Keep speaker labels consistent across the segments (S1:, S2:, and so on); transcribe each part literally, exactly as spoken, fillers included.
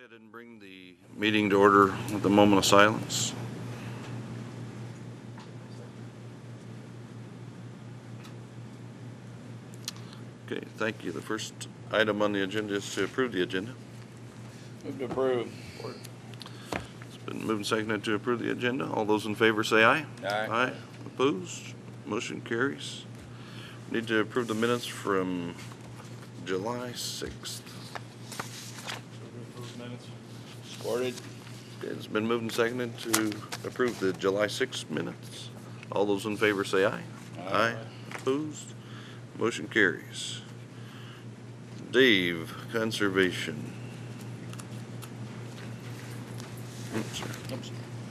S1: ahead and bring the meeting to order with a moment of silence. Okay, thank you. The first item on the agenda is to approve the agenda.
S2: Move to approve.
S1: It's been moved and seconded to approve the agenda. All those in favor say aye.
S2: Aye.
S1: Aye. Opposed? Motion carries. Need to approve the minutes from July sixth.
S2: Supported.
S1: Okay, it's been moved and seconded to approve the July sixth minutes. All those in favor say aye.
S2: Aye.
S1: Aye. Opposed? Motion carries. Dave, conservation. Oops, sorry.
S2: Oops.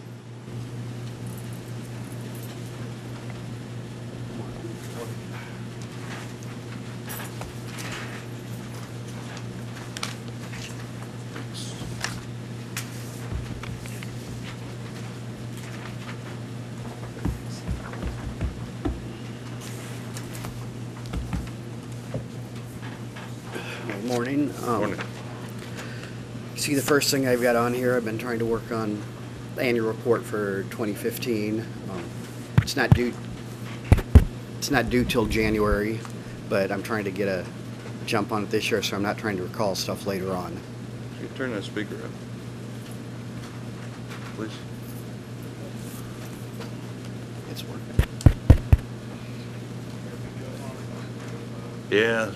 S3: Good morning. Um,
S1: Morning.
S3: See, the first thing I've got on here, I've been trying to work on the annual report for twenty fifteen. Um, it's not due. It's not due till January, but I'm trying to get a jump on it this year, so I'm not trying to recall stuff later on.
S1: Can you turn that speaker up, please?
S3: It's working.
S1: Yeah.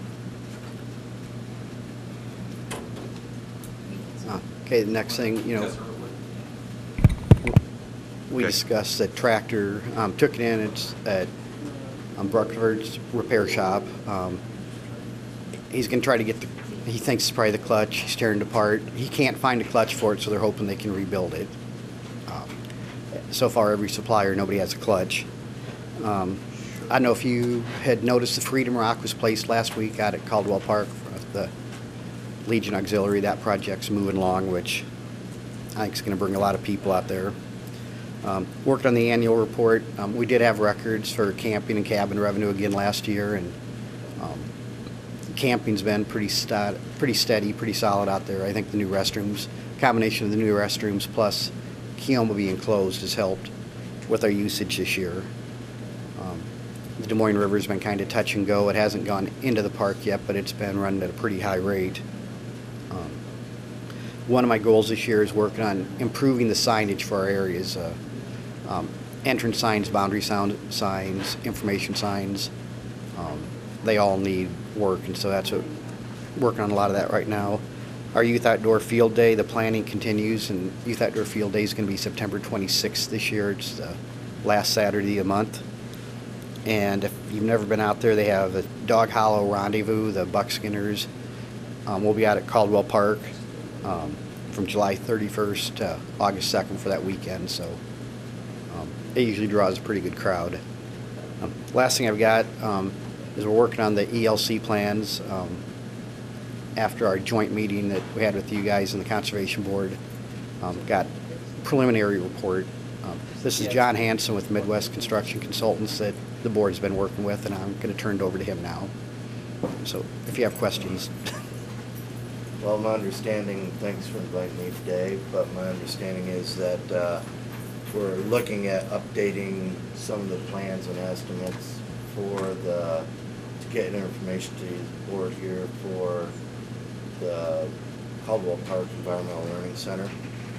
S3: Uh, okay, the next thing, you know, we
S1: Okay.
S3: discussed that tractor, um, took it in, it's at um, Bruckford's repair shop. Um, he's going to try to get the, he thinks it's probably the clutch, he's tearing it apart. He can't find a clutch for it, so they're hoping they can rebuild it. Um, so far, every supplier, nobody has a clutch. Um, I don't know if you had noticed the Freedom Rock was placed last week out at Caldwell Park, the Legion Auxiliary. That project's moving along, which I think is going to bring a lot of people out there. Um, worked on the annual report. Um, we did have records for camping and cabin revenue again last year, and um, camping's been pretty, st pretty steady, pretty solid out there. I think the new restrooms, combination of the new restrooms plus Keoma being closed has helped with our usage this year. Um, the Des Moines River's been kind of touch and go. It hasn't gone into the park yet, but it's been running at a pretty high rate. Um, one of my goals this year is working on improving the signage for our areas. Uh, um, entrance signs, boundary sound signs, information signs. Um, they all need work, and so that's what working on a lot of that right now. Our Youth Outdoor Field Day, the planning continues, and Youth Outdoor Field Day is going to be September twenty-sixth this year. It's the last Saturday of the month. And if you've never been out there, they have a Dog Hollow Rendezvous, the Buckskinners. Um, we'll be out at Caldwell Park um, from July thirty-first to August second for that weekend. So um, it usually draws a pretty good crowd. Um, last thing I've got um, is we're working on the E L C plans. Um, after our joint meeting that we had with you guys and the Conservation Board, um, got preliminary report. Um, this is John Hanson with Midwest Construction Consultants that the board's been working with, and I'm going to turn it over to him now. So if you have questions.
S4: Well, my understanding, thanks for inviting me today, but my understanding is that uh, we're looking at updating some of the plans and estimates for the, to get information to the board here for the Caldwell Park Environmental Learning Center.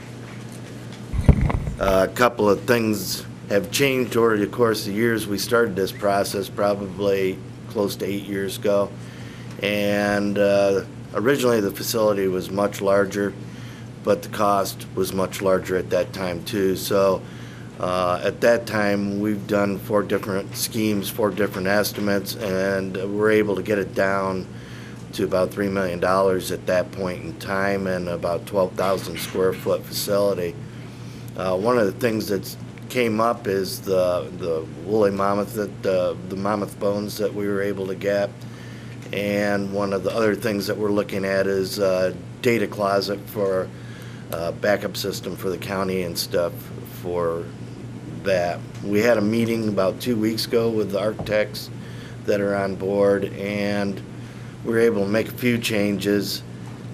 S4: Uh, a couple of things have changed over the course of the years. We started this process probably close to eight years ago, and uh, originally the facility was much larger, but the cost was much larger at that time too. So uh, at that time we've done four different schemes, four different estimates, and we're able to get it down to about three million dollars at that point in time, and about twelve thousand square foot facility. Uh, one of the things that came up is the the woolly mammoth, that uh, the mammoth bones that we were able to get, and one of the other things that we're looking at is a data closet for a backup system for the county and stuff for that. We had a meeting about two weeks ago with the architects that are on board, and we were able to make a few changes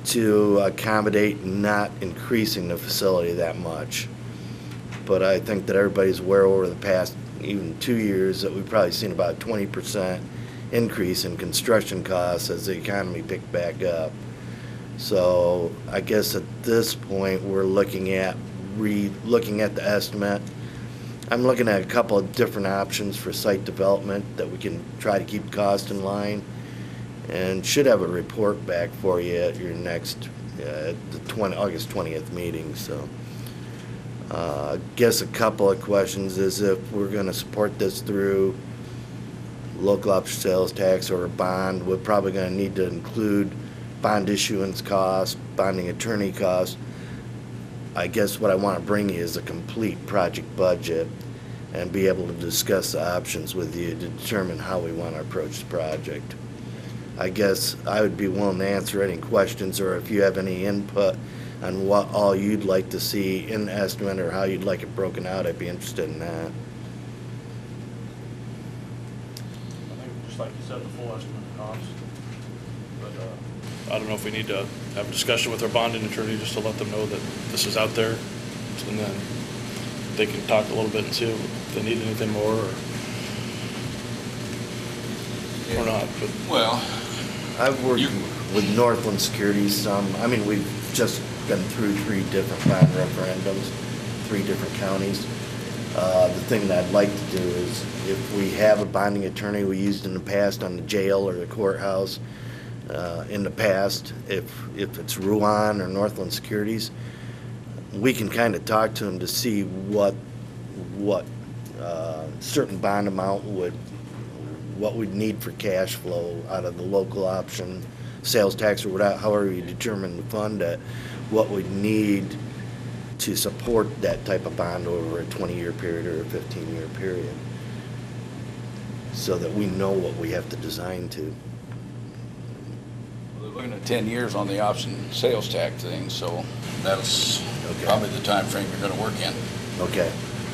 S4: to accommodate not increasing the facility that much. But I think that everybody's aware over the past even two years that we've probably seen about twenty percent increase in construction costs as the economy picked back up. So I guess at this point we're looking at re looking at the estimate. I'm looking at a couple of different options for site development that we can try to keep cost in line, and should have a report back for you at your next uh, the twenty, August twentieth meeting. So uh, I guess a couple of questions is if we're going to support this through local option sales tax or a bond, we're probably going to need to include bond issuance costs, bonding attorney costs. I guess what I want to bring you is a complete project budget and be able to discuss the options with you to determine how we want to approach the project. I guess I would be willing to answer any questions, or if you have any input on what all you'd like to see in the estimate or how you'd like it broken out, I'd be interested in that.
S5: I think just like you said, the full estimate of cost. But uh, I don't know if we need to have a discussion with our bonding attorney just to let them know that this is out there, and then they can talk a little bit and see if they need anything more or,
S2: Yeah.
S5: or not. But
S2: Well,
S4: I've worked
S2: You-
S4: with Northland Securities some. I mean, we've just been through three different bond referendums, three different counties. Uh, the thing that I'd like to do is, if we have a bonding attorney we used in the past on the jail or the courthouse, uh, in the past, if if it's Ruan or Northland Securities, we can kind of talk to them to see what what uh, certain bond amount would what we'd need for cash flow out of the local option sales tax or whatever, however you determine the fund it, what we'd need to support that type of bond over a twenty-year period or a fifteen-year period, so that we know what we have to design to.
S2: they're looking at ten years on the option sales tax thing, so that's
S4: Okay.
S2: probably the time frame you're gonna work in.
S4: Okay.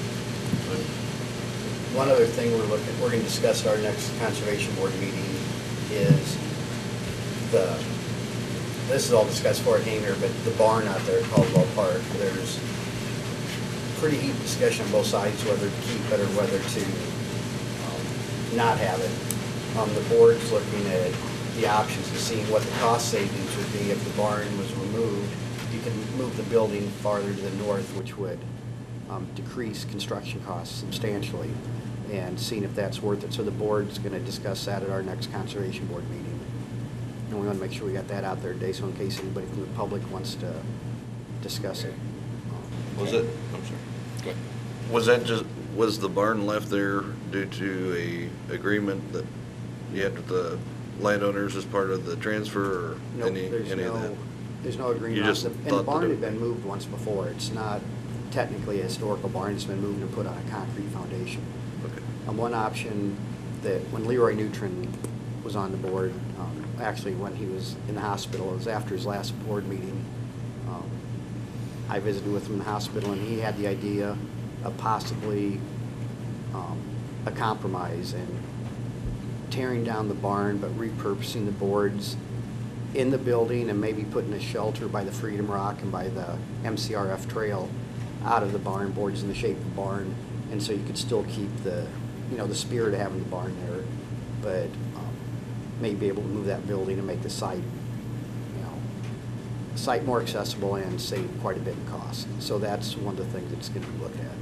S3: One other thing we're looking, we're gonna discuss at our next conservation board meeting is the, this is all discussed before it came here, but the barn out there at Caldwell Park, there's pretty heated discussion on both sides whether to keep it or whether to um, not have it. Um, the board's looking at the options and seeing what the cost savings would be if the barn was removed. You can move the building farther to the north, which would um, decrease construction costs substantially, and seeing if that's worth it. So the board's going to discuss that at our next conservation board meeting. And we want to make sure we got that out there today, so in case anybody from the public wants to discuss it.
S1: Was it, I'm sorry,
S2: Good.
S1: was that just, was the barn left there due to a agreement that you had with the landowners as part of the transfer, or
S3: Nope,
S1: any,
S3: there's
S1: any of
S3: no,
S1: that?
S3: there's no agreement.
S1: You
S3: on
S1: just
S3: it. And the
S1: thought that
S3: barn
S1: it-
S3: had been moved once before. It's not technically a historical barn. It's been moved and put on a concrete foundation.
S1: Okay.
S3: And one option that, when Leroy Neutron was on the board, um, actually when he was in the hospital, it was after his last board meeting, um, I visited with him in the hospital, and he had the idea of possibly um, a compromise and tearing down the barn but repurposing the boards in the building and maybe putting a shelter by the Freedom Rock and by the M C R F trail out of the barn, boards in the shape of the barn, and so you could still keep the, you know, the spirit of having the barn there, but um, maybe be able to move that building and make the site, you know, site more accessible and save quite a bit in cost. So that's one of the things that's going to be looked at.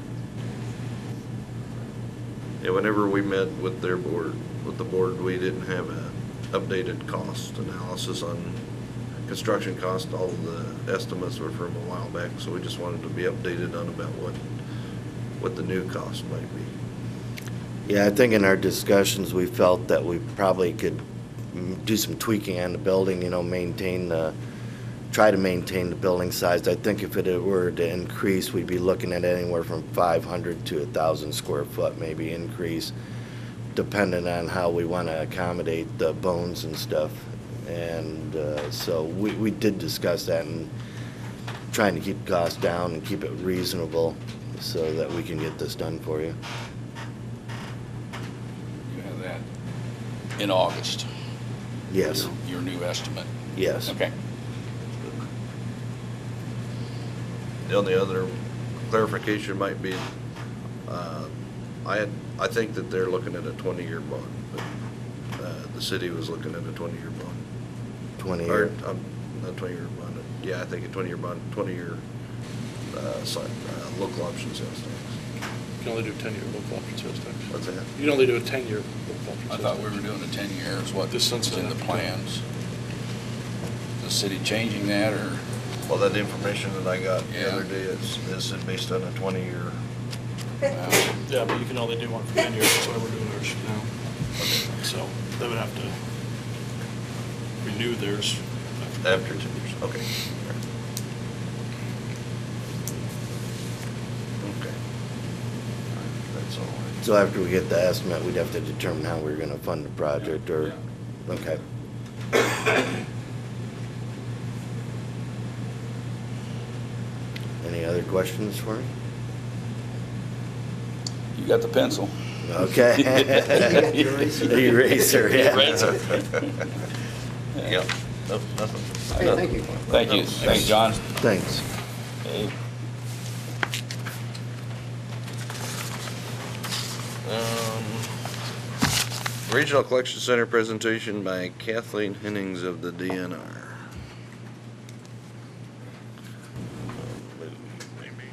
S1: Yeah, whenever we met with their board, with the board, we didn't have a updated cost analysis on construction cost. All of the estimates were from a while back, so we just wanted to be updated on about what, what the new cost might be.
S4: Yeah, I think in our discussions, we felt that we probably could mm, do some tweaking on the building, you know, maintain the, try to maintain the building size. I think if it were to increase, we'd be looking at anywhere from five hundred to one thousand square foot maybe increase, depending on how we want to accommodate the bones and stuff. And uh, so we, we did discuss that and trying to keep costs down and keep it reasonable so that we can get this done for you.
S2: You have that in August.
S4: Yes,
S2: Your, your new estimate.
S4: yes.
S2: Okay.
S1: the only other clarification might be, uh, I had, I think that they're looking at a twenty-year bond, but, uh, the city was looking at a twenty-year bond.
S4: twenty
S1: Or,
S4: year.
S1: um, not twenty-year bond, yeah, I think a twenty-year bond, twenty-year, uh, si- uh, local option sales tax.
S5: You can only do ten-year local option sales tax.
S1: What's that?
S5: You can only do a ten-year local option
S2: I
S5: sales
S2: thought we
S5: tax.
S2: were doing a ten year is what
S5: This
S2: is
S5: sunset
S2: in the
S5: after.
S2: plans. The city changing that, or?
S1: Well, that information that I got the
S2: Yeah.
S1: other day is, is based on a twenty-year.
S2: Well,
S5: Yeah, but you can only do one for ten years, that's why we're doing ours now. So they would have to renew theirs.
S1: After ten years, okay. Okay. That's all. I-
S4: So after we get the estimate, we'd have to determine how we're gonna fund the project, or, okay. Any other questions for me?
S2: you got the pencil.
S4: Okay.
S3: You got the eraser.
S4: The eraser, yeah.
S2: Eraser.
S1: Yeah, no, nothing.
S3: Hey, thank you.
S2: Thank you, thanks, John.
S4: Thanks.
S2: Hey,
S1: Um, Regional Collection Center presentation by Kathleen Hennings of the D N R. Maybe.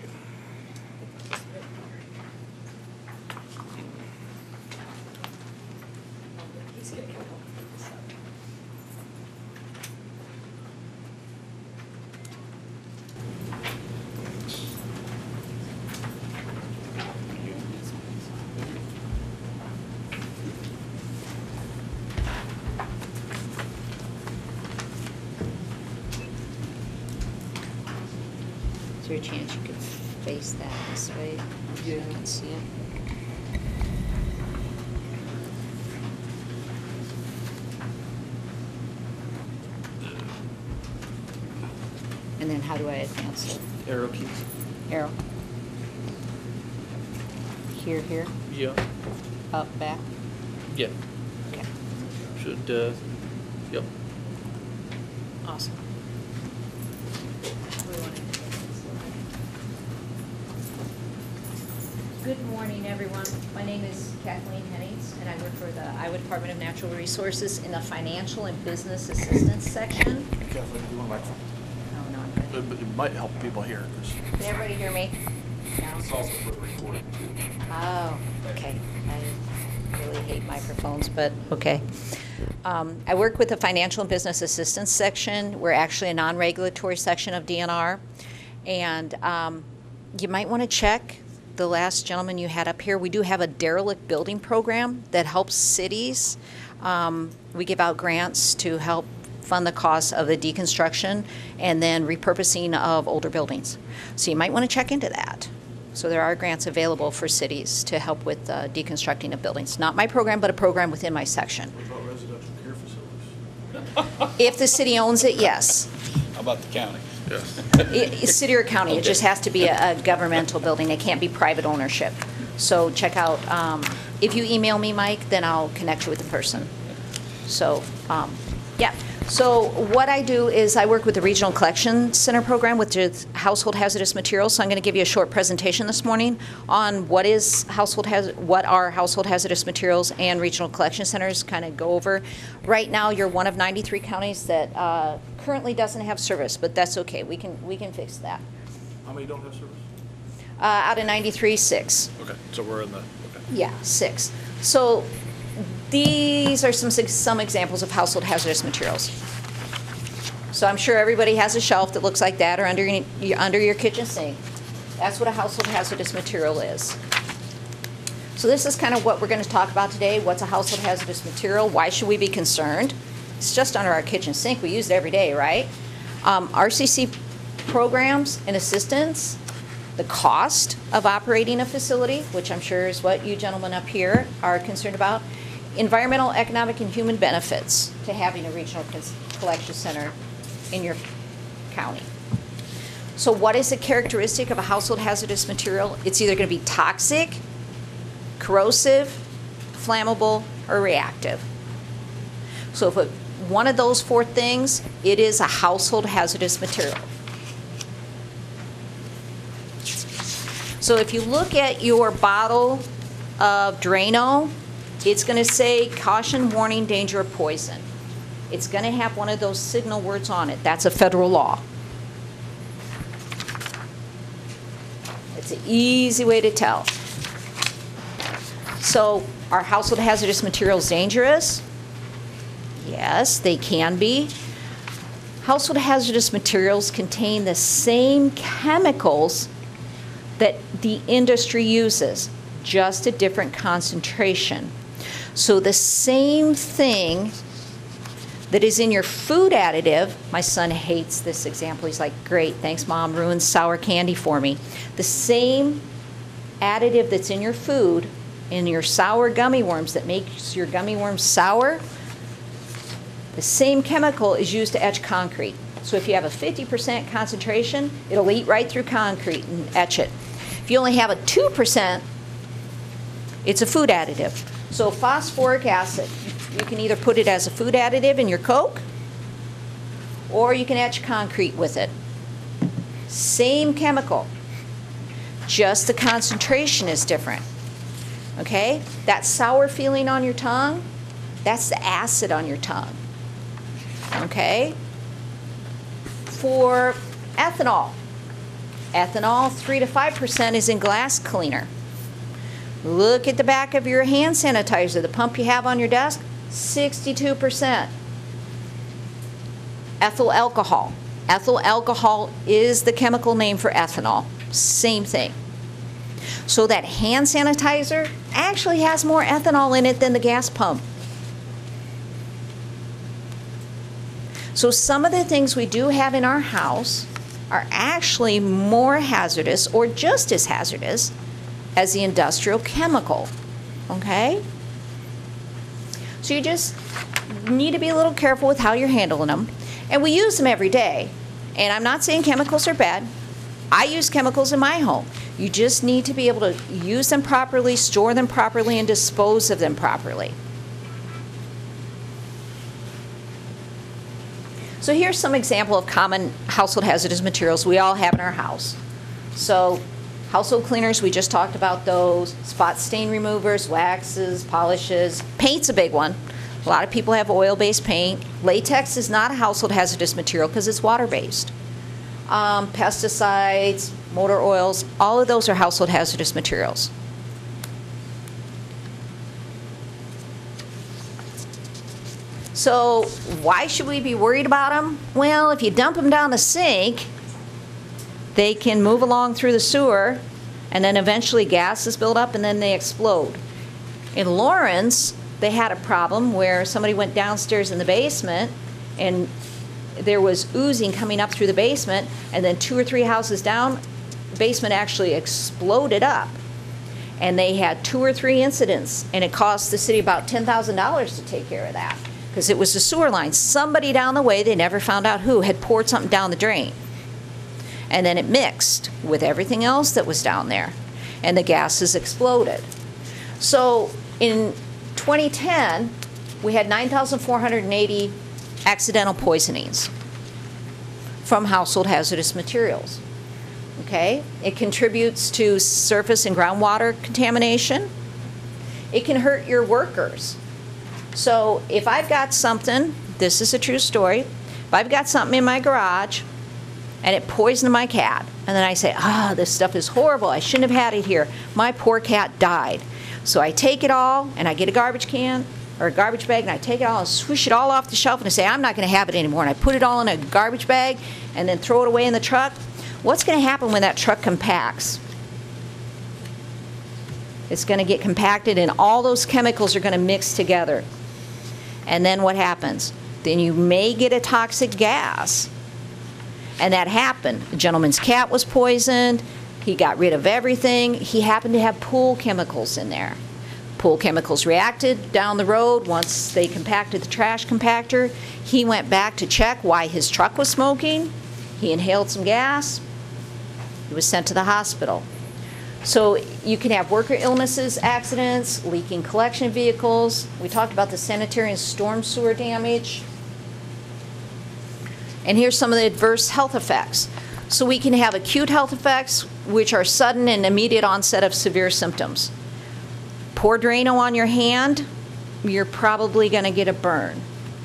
S6: Is there a chance you could face that this way so you can see it? And then how do I advance it?
S7: Arrow keys.
S6: Arrow? Here, here,
S7: Yeah.
S6: up, back?
S7: Yeah.
S6: Okay,
S7: Should, uh, yep.
S6: awesome. Good morning, everyone. My name is Kathleen Hennings, and I work for the Iowa Department of Natural Resources in the Financial and Business Assistance section.
S5: Kathleen, do you want a microphone?
S6: Oh, no, I'm good.
S5: It, but it might help people hear, because
S6: Can everybody hear me? No?
S5: it's also for recording too.
S6: Oh, okay. I really hate microphones, but okay. Um, I work with the Financial and Business Assistance section. We're actually a non-regulatory section of D N R. And um, you might want to check the last gentleman you had up here. We do have a derelict building program that helps cities. Um, we give out grants to help fund the cost of the deconstruction and then repurposing of older buildings. So you might want to check into that. So there are grants available for cities to help with uh, deconstructing of buildings. Not my program, but a program within my section.
S5: What about residential care facilities?
S6: If the city owns it, yes.
S2: How about the county?
S5: Yes.
S6: I- City or county, it just has to be a a governmental building. It can't be private ownership. So check out, um, if you email me, Mike, then I'll connect you with the person. So, um, yeah. So what I do is I work with the Regional Collection Center program, which is household hazardous materials. So I'm going to give you a short presentation this morning on what is household haz- what are household hazardous materials and regional collection centers. Kind of go over. Right now, you're one of ninety-three counties that uh, currently doesn't have service, but that's okay. We can we can fix that.
S5: How many don't have service?
S6: Uh, out of ninety-three, six.
S5: Okay, so we're in the, okay.
S6: Yeah, six. So these are some some examples of household hazardous materials. So I'm sure everybody has a shelf that looks like that, or under your, under your kitchen sink. That's what a household hazardous material is. So this is kind of what we're going to talk about today. What's a household hazardous material? Why should we be concerned? It's just under our kitchen sink. We use it every day, right? Um, R C C programs and assistance, the cost of operating a facility, which I'm sure is what you gentlemen up here are concerned about, environmental, economic, and human benefits to having a regional collection center in your county. So what is a characteristic of a household hazardous material? It's either going to be toxic, corrosive, flammable, or reactive. So if it, one of those four things, it is a household hazardous material. So if you look at your bottle of Drano, it's going to say caution, warning, danger of poison. It's going to have one of those signal words on it. That's a federal law. It's an easy way to tell. So are household hazardous materials dangerous? Yes, they can be. Household hazardous materials contain the same chemicals that the industry uses, just a different concentration. So the same thing that is in your food additive, my son hates this example. He's like, great, thanks Mom, ruined sour candy for me. The same additive that's in your food, in your sour gummy worms that makes your gummy worms sour, the same chemical is used to etch concrete. So if you have a fifty percent concentration, it'll eat right through concrete and etch it. If you only have a two percent, it's a food additive. So phosphoric acid, you can either put it as a food additive in your Coke, or you can etch concrete with it. Same chemical, just the concentration is different. Okay? That sour feeling on your tongue, that's the acid on your tongue. Okay? For ethanol, ethanol, three to five percent is in glass cleaner. Look at the back of your hand sanitizer, the pump you have on your desk, sixty-two percent. Ethyl alcohol. Ethyl alcohol is the chemical name for ethanol. Same thing. So that hand sanitizer actually has more ethanol in it than the gas pump. So some of the things we do have in our house are actually more hazardous or just as hazardous as the industrial chemical, okay? So you just need to be a little careful with how you're handling them. And we use them every day. And I'm not saying chemicals are bad. I use chemicals in my home. You just need to be able to use them properly, store them properly, and dispose of them properly. So here's some example of common household hazardous materials we all have in our house. So household cleaners, we just talked about those. Spot stain removers, waxes, polishes. Paint's a big one. A lot of people have oil-based paint. Latex is not a household hazardous material because it's water-based. Um, pesticides, motor oils, all of those are household hazardous materials. So why should we be worried about them? Well, if you dump them down the sink, they can move along through the sewer, and then eventually gases build up and then they explode. In Lawrence, they had a problem where somebody went downstairs in the basement and there was oozing coming up through the basement, and then two or three houses down, the basement actually exploded up. And they had two or three incidents, and it cost the city about ten thousand dollars to take care of that because it was the sewer line. Somebody down the way, they never found out who, had poured something down the drain. And then it mixed with everything else that was down there, and the gases exploded. So in twenty ten, we had nine thousand four hundred eighty accidental poisonings from household hazardous materials. Okay? It contributes to surface and groundwater contamination. It can hurt your workers. So if I've got something, this is a true story, if I've got something in my garage and it poisoned my cat, and then I say, ah, this stuff is horrible, I shouldn't have had it here, my poor cat died. So I take it all and I get a garbage can or a garbage bag and I take it all and swish it all off the shelf and I say, I'm not going to have it anymore. And I put it all in a garbage bag and then throw it away in the truck. What's going to happen when that truck compacts? It's going to get compacted and all those chemicals are going to mix together. And then what happens? Then you may get a toxic gas. And that happened. A gentleman's cat was poisoned. He got rid of everything. He happened to have pool chemicals in there. Pool chemicals reacted down the road. Once they compacted the trash compactor, he went back to check why his truck was smoking. He inhaled some gas. He was sent to the hospital. So you can have worker illnesses, accidents, leaking collection vehicles. We talked about the sanitary and storm sewer damage. And here's some of the adverse health effects. So we can have acute health effects which are sudden and immediate onset of severe symptoms. Pour Drano on your hand, you're probably going to get a burn.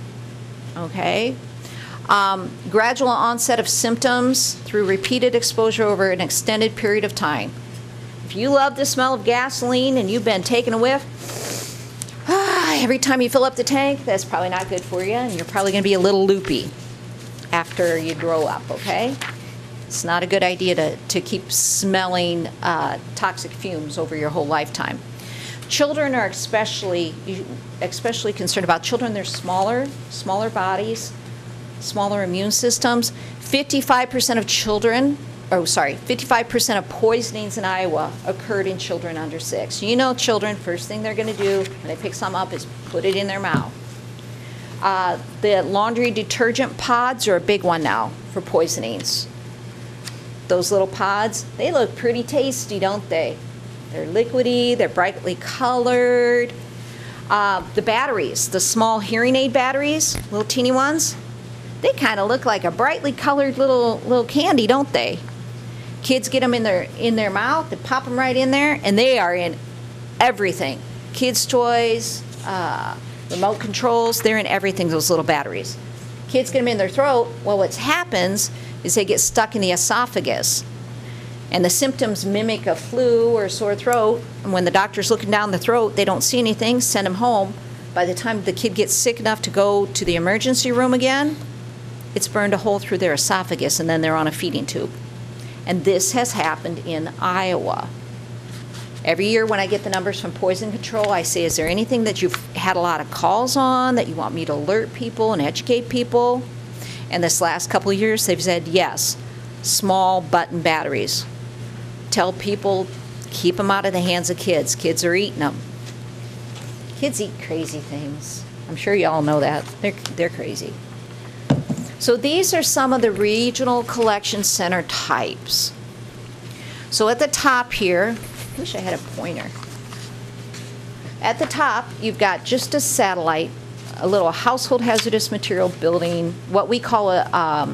S6: Okay? Um, gradual onset of symptoms through repeated exposure over an extended period of time. If you love the smell of gasoline and you've been taking a whiff, ah, every time you fill up the tank, that's probably not good for you, and you're probably going to be a little loopy after you grow up, okay? It's not a good idea to, to keep smelling uh, toxic fumes over your whole lifetime. Children are especially, especially concerned about children. They're smaller, smaller bodies, smaller immune systems. fifty-five percent of children, oh sorry, fifty-five percent of poisonings in Iowa occurred in children under six. You know children, first thing they're going to do when they pick some up is put it in their mouth. Uh, the laundry detergent pods are a big one now for poisonings. Those little pods, they look pretty tasty, don't they? They're liquidy, they're brightly colored. Uh, the batteries, the small hearing aid batteries, little teeny ones, they kind of look like a brightly colored little little candy, don't they? Kids get them in their in their mouth, they pop them right in there, and they are in everything. Kids' toys, uh, remote controls, they're in everything, those little batteries. Kids get them in their throat. Well, what happens is they get stuck in the esophagus. And the symptoms mimic a flu or a sore throat. And when the doctor's looking down the throat, they don't see anything, send them home. By the time the kid gets sick enough to go to the emergency room again, it's burned a hole through their esophagus, and then they're on a feeding tube. And this has happened in Iowa. Every year when I get the numbers from Poison Control, I say, is there anything that you've had a lot of calls on that you want me to alert people and educate people? And this last couple of years, they've said, yes, small button batteries. Tell people, keep them out of the hands of kids. Kids are eating them. Kids eat crazy things. I'm sure you all know that. They're, they're crazy. So these are some of the regional collection center types. So at the top here, I wish I had a pointer. At the top, you've got just a satellite, a little household hazardous material building, what we call a um,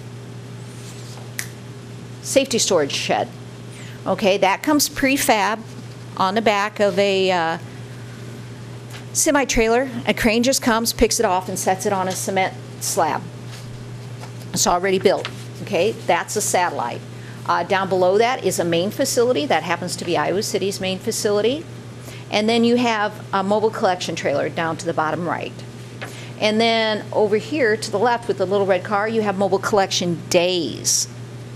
S6: safety storage shed. Okay, that comes prefab on the back of a uh, semi-trailer. A crane just comes, picks it off, and sets it on a cement slab. It's already built. Okay, that's a satellite. Uh, down below that is a main facility. That happens to be Iowa City's main facility. And then you have a mobile collection trailer down to the bottom right. And then over here to the left with the little red car, you have mobile collection days.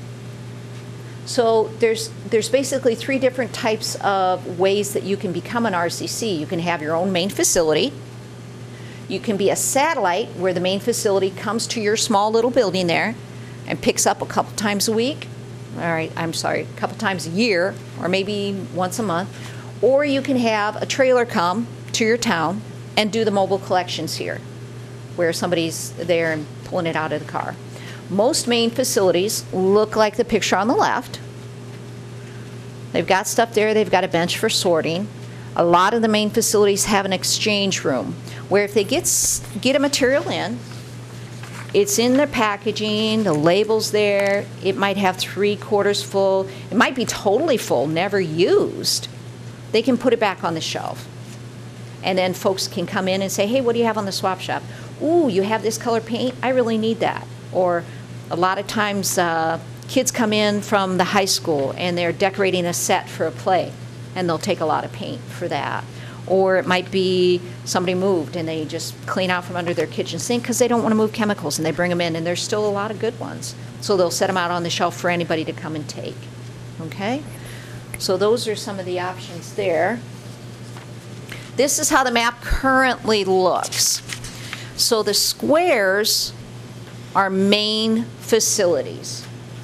S6: So there's there's basically three different types of ways that you can become an R C C. You can have your own main facility. You can be a satellite where the main facility comes to your small little building there and picks up a couple times a week. All right, I'm sorry, a couple times a year, or maybe once a month. Or you can have a trailer come to your town and do the mobile collections here, where somebody's there and pulling it out of the car. Most main facilities look like the picture on the left. They've got stuff there, they've got a bench for sorting. A lot of the main facilities have an exchange room where if they get, get a material in, it's in their packaging, the label's there, it might have three quarters full, it might be totally full, never used. They can put it back on the shelf. And then folks can come in and say, hey, what do you have on the swap shop? Ooh, you have this color paint? I really need that. Or a lot of times uh, kids come in from the high school and they're decorating a set for a play, and they'll take a lot of paint for that. Or it might be somebody moved and they just clean out from under their kitchen sink because they don't want to move chemicals, and they bring them in, and there's still a lot of good ones. So they'll set them out on the shelf for anybody to come and take. Okay? So those are some of the options there. This is how the map currently looks. So the squares are main facilities.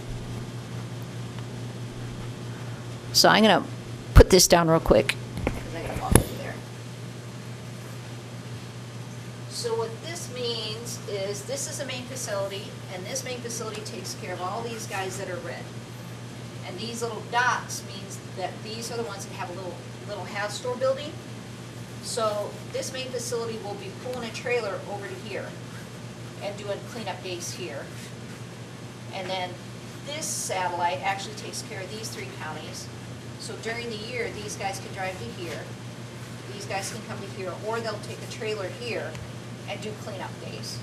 S6: So I'm going to put this down real quick. I gotta walk over there. So what this means is this is a main facility, and this main facility takes care of all these guys that are red. And these little dots means that these are the ones that have a little little house store building. So this main facility will be pulling a trailer over to here and doing cleanup days here. And then this satellite actually takes care of these three counties. So during the year, these guys can drive to here, these guys can come to here, or they'll take a trailer here and do cleanup days.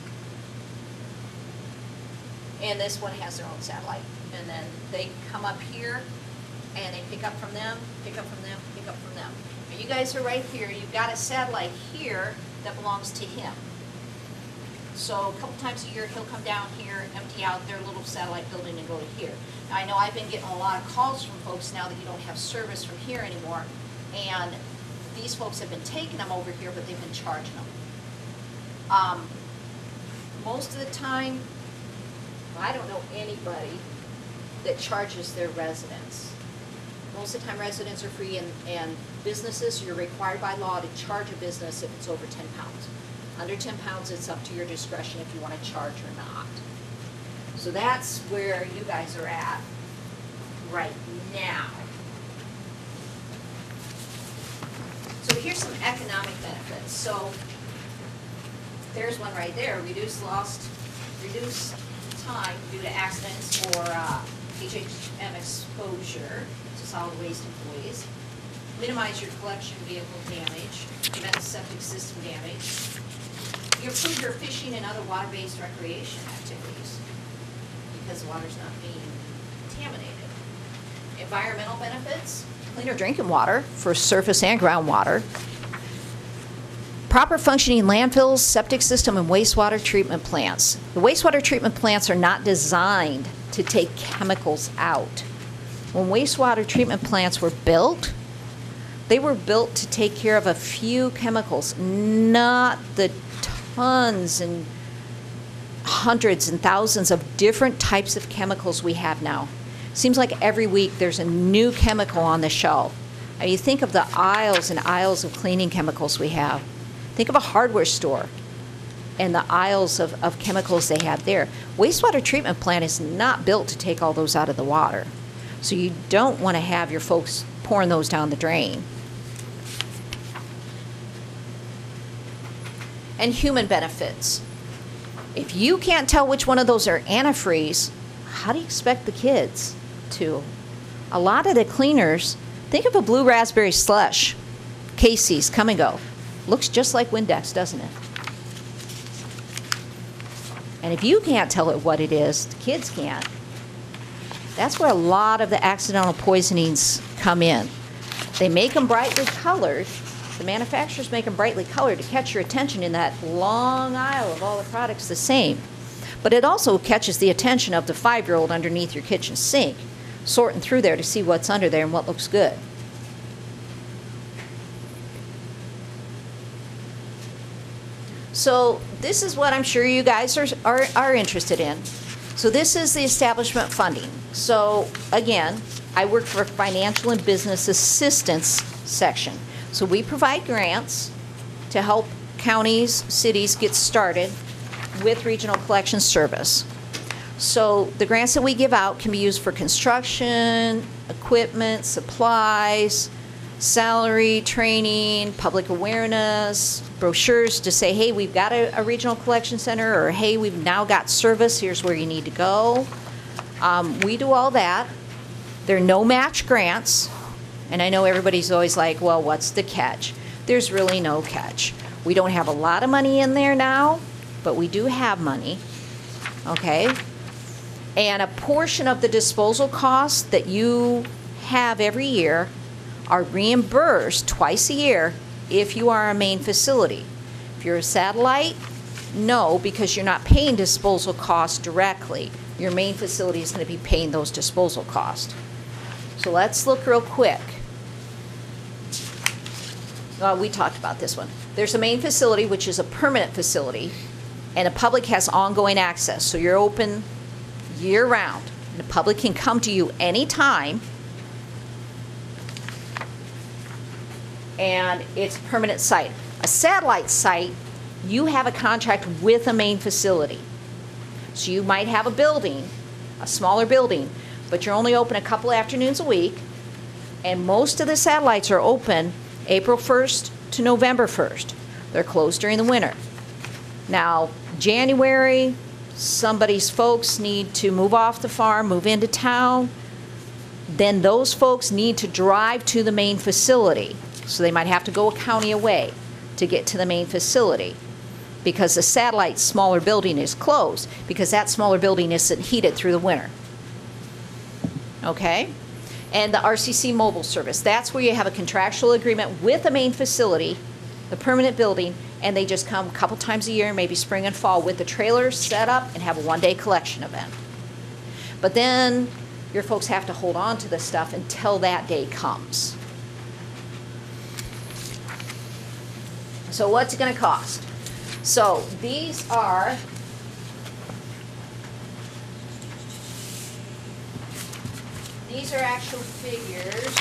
S6: And this one has their own satellite. And then they come up here and they pick up from them, pick up from them, pick up from them. And you guys are right here, you've got a satellite here that belongs to him. So a couple times a year, he'll come down here, empty out their little satellite building and go to here. Now, I know I've been getting a lot of calls from folks now that you don't have service from here anymore. And these folks have been taking them over here, but they've been charging them. Um, most of the time, I don't know anybody that charges their residents. Most of the time residents are free, and, and businesses, you're required by law to charge a business if it's over ten pounds. Under ten pounds, it's up to your discretion if you want to charge or not. So that's where you guys are at right now. So here's some economic benefits. So there's one right there, reduce lost, reduce time due to accidents or uh, H H M exposure to solid waste employees, minimize your collection vehicle damage, prevent septic system damage. You improve your fishing and other water-based recreation activities because the water's not being contaminated. Environmental benefits, cleaner drinking water for surface and groundwater. Proper functioning landfills, septic system, and wastewater treatment plants. The wastewater treatment plants are not designed to take chemicals out. When wastewater treatment plants were built, they were built to take care of a few chemicals, not the tons and hundreds and thousands of different types of chemicals we have now. Seems like every week there's a new chemical on the shelf. Now you think of the aisles and aisles of cleaning chemicals we have. Think of a hardware store and the aisles of, of chemicals they have there. Wastewater treatment plant is not built to take all those out of the water. So you don't want to have your folks pouring those down the drain. And human benefits. If you can't tell which one of those are antifreeze, how do you expect the kids to? A lot of the cleaners, think of a blue raspberry slush. Casey's, Come and Go. Looks just like Windex, doesn't it? And if you can't tell it what it is, the kids can't. That's where a lot of the accidental poisonings come in. They make them brightly colored. The manufacturers make them brightly colored to catch your attention in that long aisle of all the products the same. But it also catches the attention of the five-year-old underneath your kitchen sink, sorting through there to see what's under there and what looks good. So this is what I'm sure you guys are, are, are interested in. So this is the establishment funding. So again, I work for financial and business assistance section. So we provide grants to help counties, cities get started with regional collection service. So the grants that we give out can be used for construction, equipment, supplies, salary, training, public awareness, brochures to say, hey, we've got a, a regional collection center, or hey, we've now got service, here's where you need to go. Um, we do all that. There are no match grants. And I know everybody's always like, well, what's the catch? There's really no catch. We don't have a lot of money in there now, but we do have money, okay? And a portion of the disposal costs that you have every year are reimbursed twice a year if you are a main facility. If you're a satellite, no, because you're not paying disposal costs directly. Your main facility is going to be paying those disposal costs. So let's look real quick. Uh, we talked about this one. There's a main facility, which is a permanent facility, and the public has ongoing access. So you're open year-round. The public can come to you anytime, and it's a permanent site. A satellite site, you have a contract with a main facility. So you might have a building, a smaller building, but you're only open a couple afternoons a week, and most of the satellites are open April first to November first. They're closed during the winter. Now, January somebody's folks need to move off the farm, move into town, then those folks need to drive to the main facility. So they might have to go a county away to get to the main facility because the satellite smaller building is closed because that smaller building isn't heated through the winter. Okay? And the R C C mobile service, that's where you have a contractual agreement with the main facility, the permanent building, and they just come a couple times a year, maybe spring and fall, with the trailers set up and have a one-day collection event. But then your folks have to hold on to this stuff until that day comes. So what's it going to cost? So these are these are actual figures.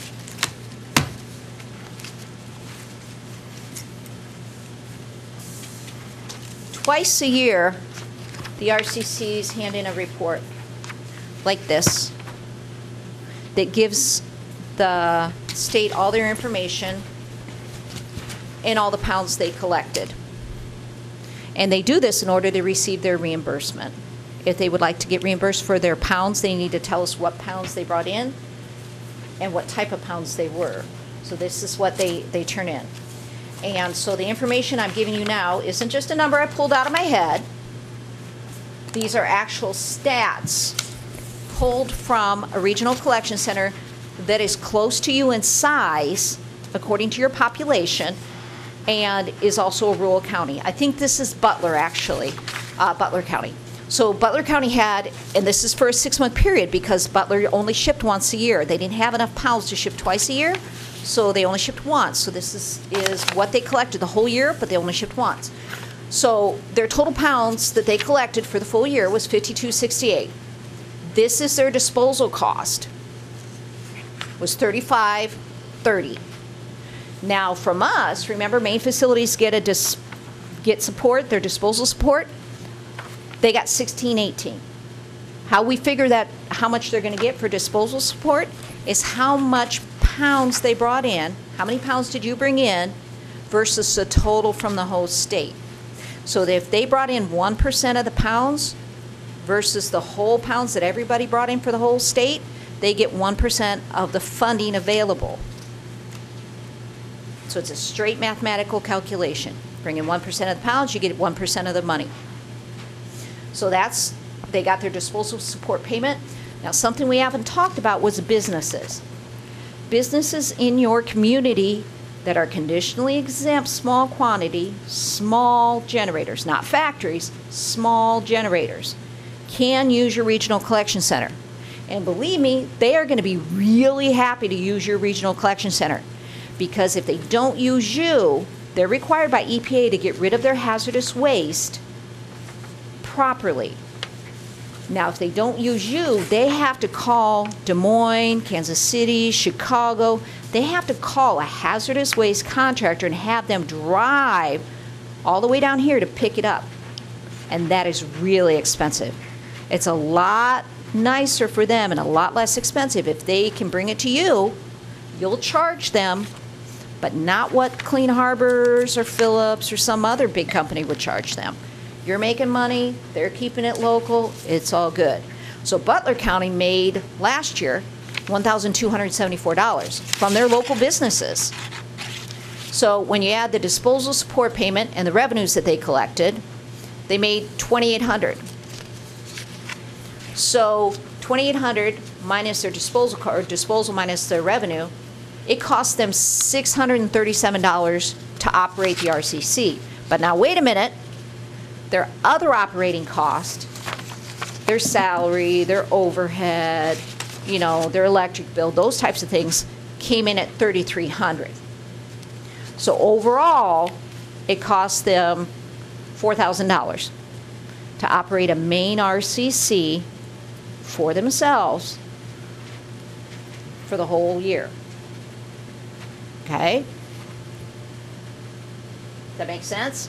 S6: Twice a year, the R C Cs hand in a report like this that gives the state all their information and all the pounds they collected. And they do this in order to receive their reimbursement. If they would like to get reimbursed for their pounds, they need to tell us what pounds they brought in and what type of pounds they were. So this is what they, they turn in. And so the information I'm giving you now isn't just a number I pulled out of my head. These are actual stats pulled from a regional collection center that is close to you in size, according to your population, and is also a rural county. I think this is Butler, actually, uh, Butler County. So Butler County had, and this is for a six-month period because Butler only shipped once a year. They didn't have enough pounds to ship twice a year, so they only shipped once. So this is, is what they collected the whole year, but they only shipped once. So their total pounds that they collected for the full year was fifty-two sixty-eight. This is their disposal cost, was thirty-five thirty. Now from us, remember main facilities get a dis, get support, their disposal support. They got sixteen eighteen. How we figure that, how much they're going to get for disposal support is how much pounds they brought in, how many pounds did you bring in versus the total from the whole state. So that if they brought in one percent of the pounds versus the whole pounds that everybody brought in for the whole state, they get one percent of the funding available. So it's a straight mathematical calculation. Bring in one percent of the pounds, you get one percent of the money. So that's, they got their disposal support payment. Now something we haven't talked about was businesses. Businesses in your community that are conditionally exempt small quantity, small generators, not factories, small generators, can use your regional collection center. And believe me, they are going to be really happy to use your regional collection center. Because if they don't use you, they're required by E P A to get rid of their hazardous waste properly. Now, if they don't use you, they have to call Des Moines, Kansas City, Chicago. They have to call a hazardous waste contractor and have them drive all the way down here to pick it up. And that is really expensive. It's a lot nicer for them and a lot less expensive. If they can bring it to you, you'll charge them, but not what Clean Harbors or Phillips or some other big company would charge them. You're making money, they're keeping it local, it's all good. So Butler County made last year one thousand two hundred seventy-four dollars from their local businesses. So when you add the disposal support payment and the revenues that they collected, they made twenty-eight hundred dollars. So twenty-eight hundred dollars minus their disposal, or disposal minus their revenue, it cost them six hundred thirty-seven dollars to operate the R C C. But now wait a minute, their other operating cost, their salary, their overhead, you know, their electric bill, those types of things came in at thirty-three hundred dollars. So overall, it cost them four thousand dollars to operate a main R C C for themselves for the whole year. Okay? Does that make sense?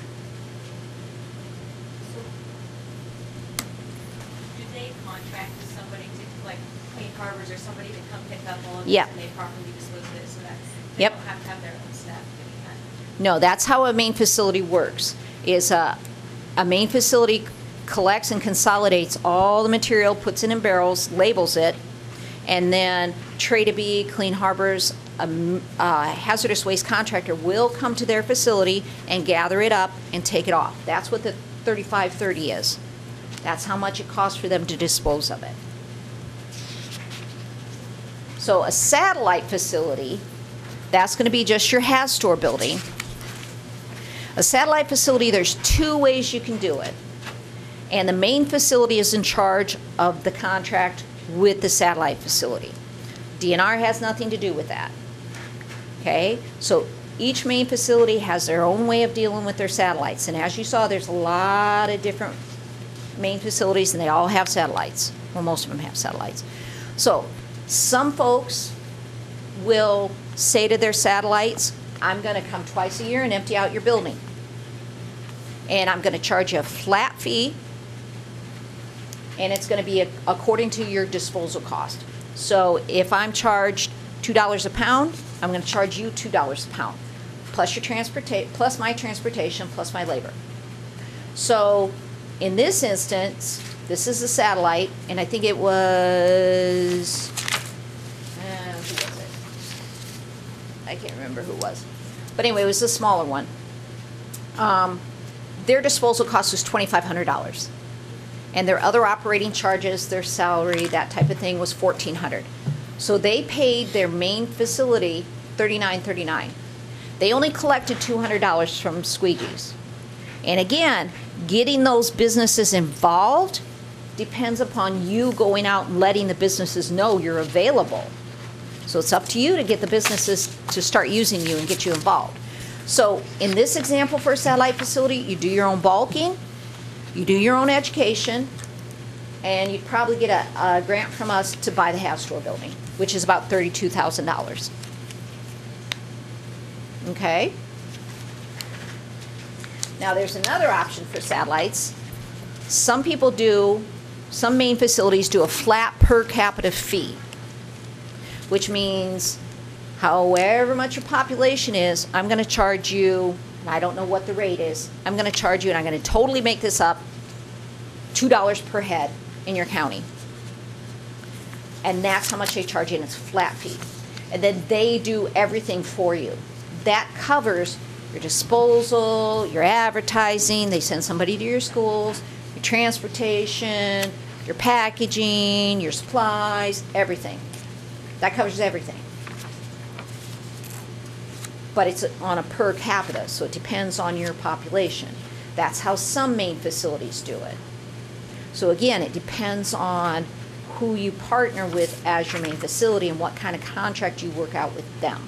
S8: Do they contract with somebody to, like, Clean Harbors or somebody to come pick up all of this
S6: Yeah.
S8: and they properly dispose of it, so that's, they
S6: Yep.
S8: don't have to have their own staff doing that?
S6: No, that's how a main facility works, is a, a main facility collects and consolidates all the material, puts it in barrels, labels it, and then Trade A B, Clean Harbors, um, uh, hazardous waste contractor will come to their facility and gather it up and take it off. That's what the thirty-five thirty is. That's how much it costs for them to dispose of it. So a satellite facility, that's going to be just your Has Store building. A satellite facility, there's two ways you can do it. And the main facility is in charge of the contract with the satellite facility. D N R has nothing to do with that. Okay? So each main facility has their own way of dealing with their satellites. And as you saw, there's a lot of different main facilities, and they all have satellites. Well, most of them have satellites. So some folks will say to their satellites, I'm going to come twice a year and empty out your building. And I'm going to charge you a flat fee, and it's going to be a, according to your disposal cost. So if I'm charged two dollars a pound, I'm going to charge you two dollars a pound, plus your transporta- plus my transportation, plus my labor. So in this instance, this is a satellite, and I think it was, uh, who was it? I can't remember who it was. But anyway, it was a smaller one. Um, their disposal cost was twenty-five hundred dollars. And their other operating charges, their salary, that type of thing, was fourteen hundred dollars. So they paid their main facility thirty-nine thirty-nine. They only collected two hundred dollars from squeegees. And again, getting those businesses involved depends upon you going out and letting the businesses know you're available. So it's up to you to get the businesses to start using you and get you involved. So in this example for a satellite facility, you do your own bulking, you do your own education, and you'd probably get a, a grant from us to buy the Has Store building, which is about thirty-two thousand dollars. Okay? Now there's another option for satellites. Some people do, some main facilities do a flat per capita fee, which means however much your population is, I'm going to charge you, and I don't know what the rate is, I'm going to charge you, and I'm going to totally make this up, two dollars per head in your county. And that's how much they charge you, and it's flat fee. And then they do everything for you. That covers your disposal, your advertising, they send somebody to your schools, your transportation, your packaging, your supplies, everything. That covers everything. But it's on a per capita, so it depends on your population. That's how some main facilities do it. So again, it depends on who you partner with as your main facility and what kind of contract you work out with them.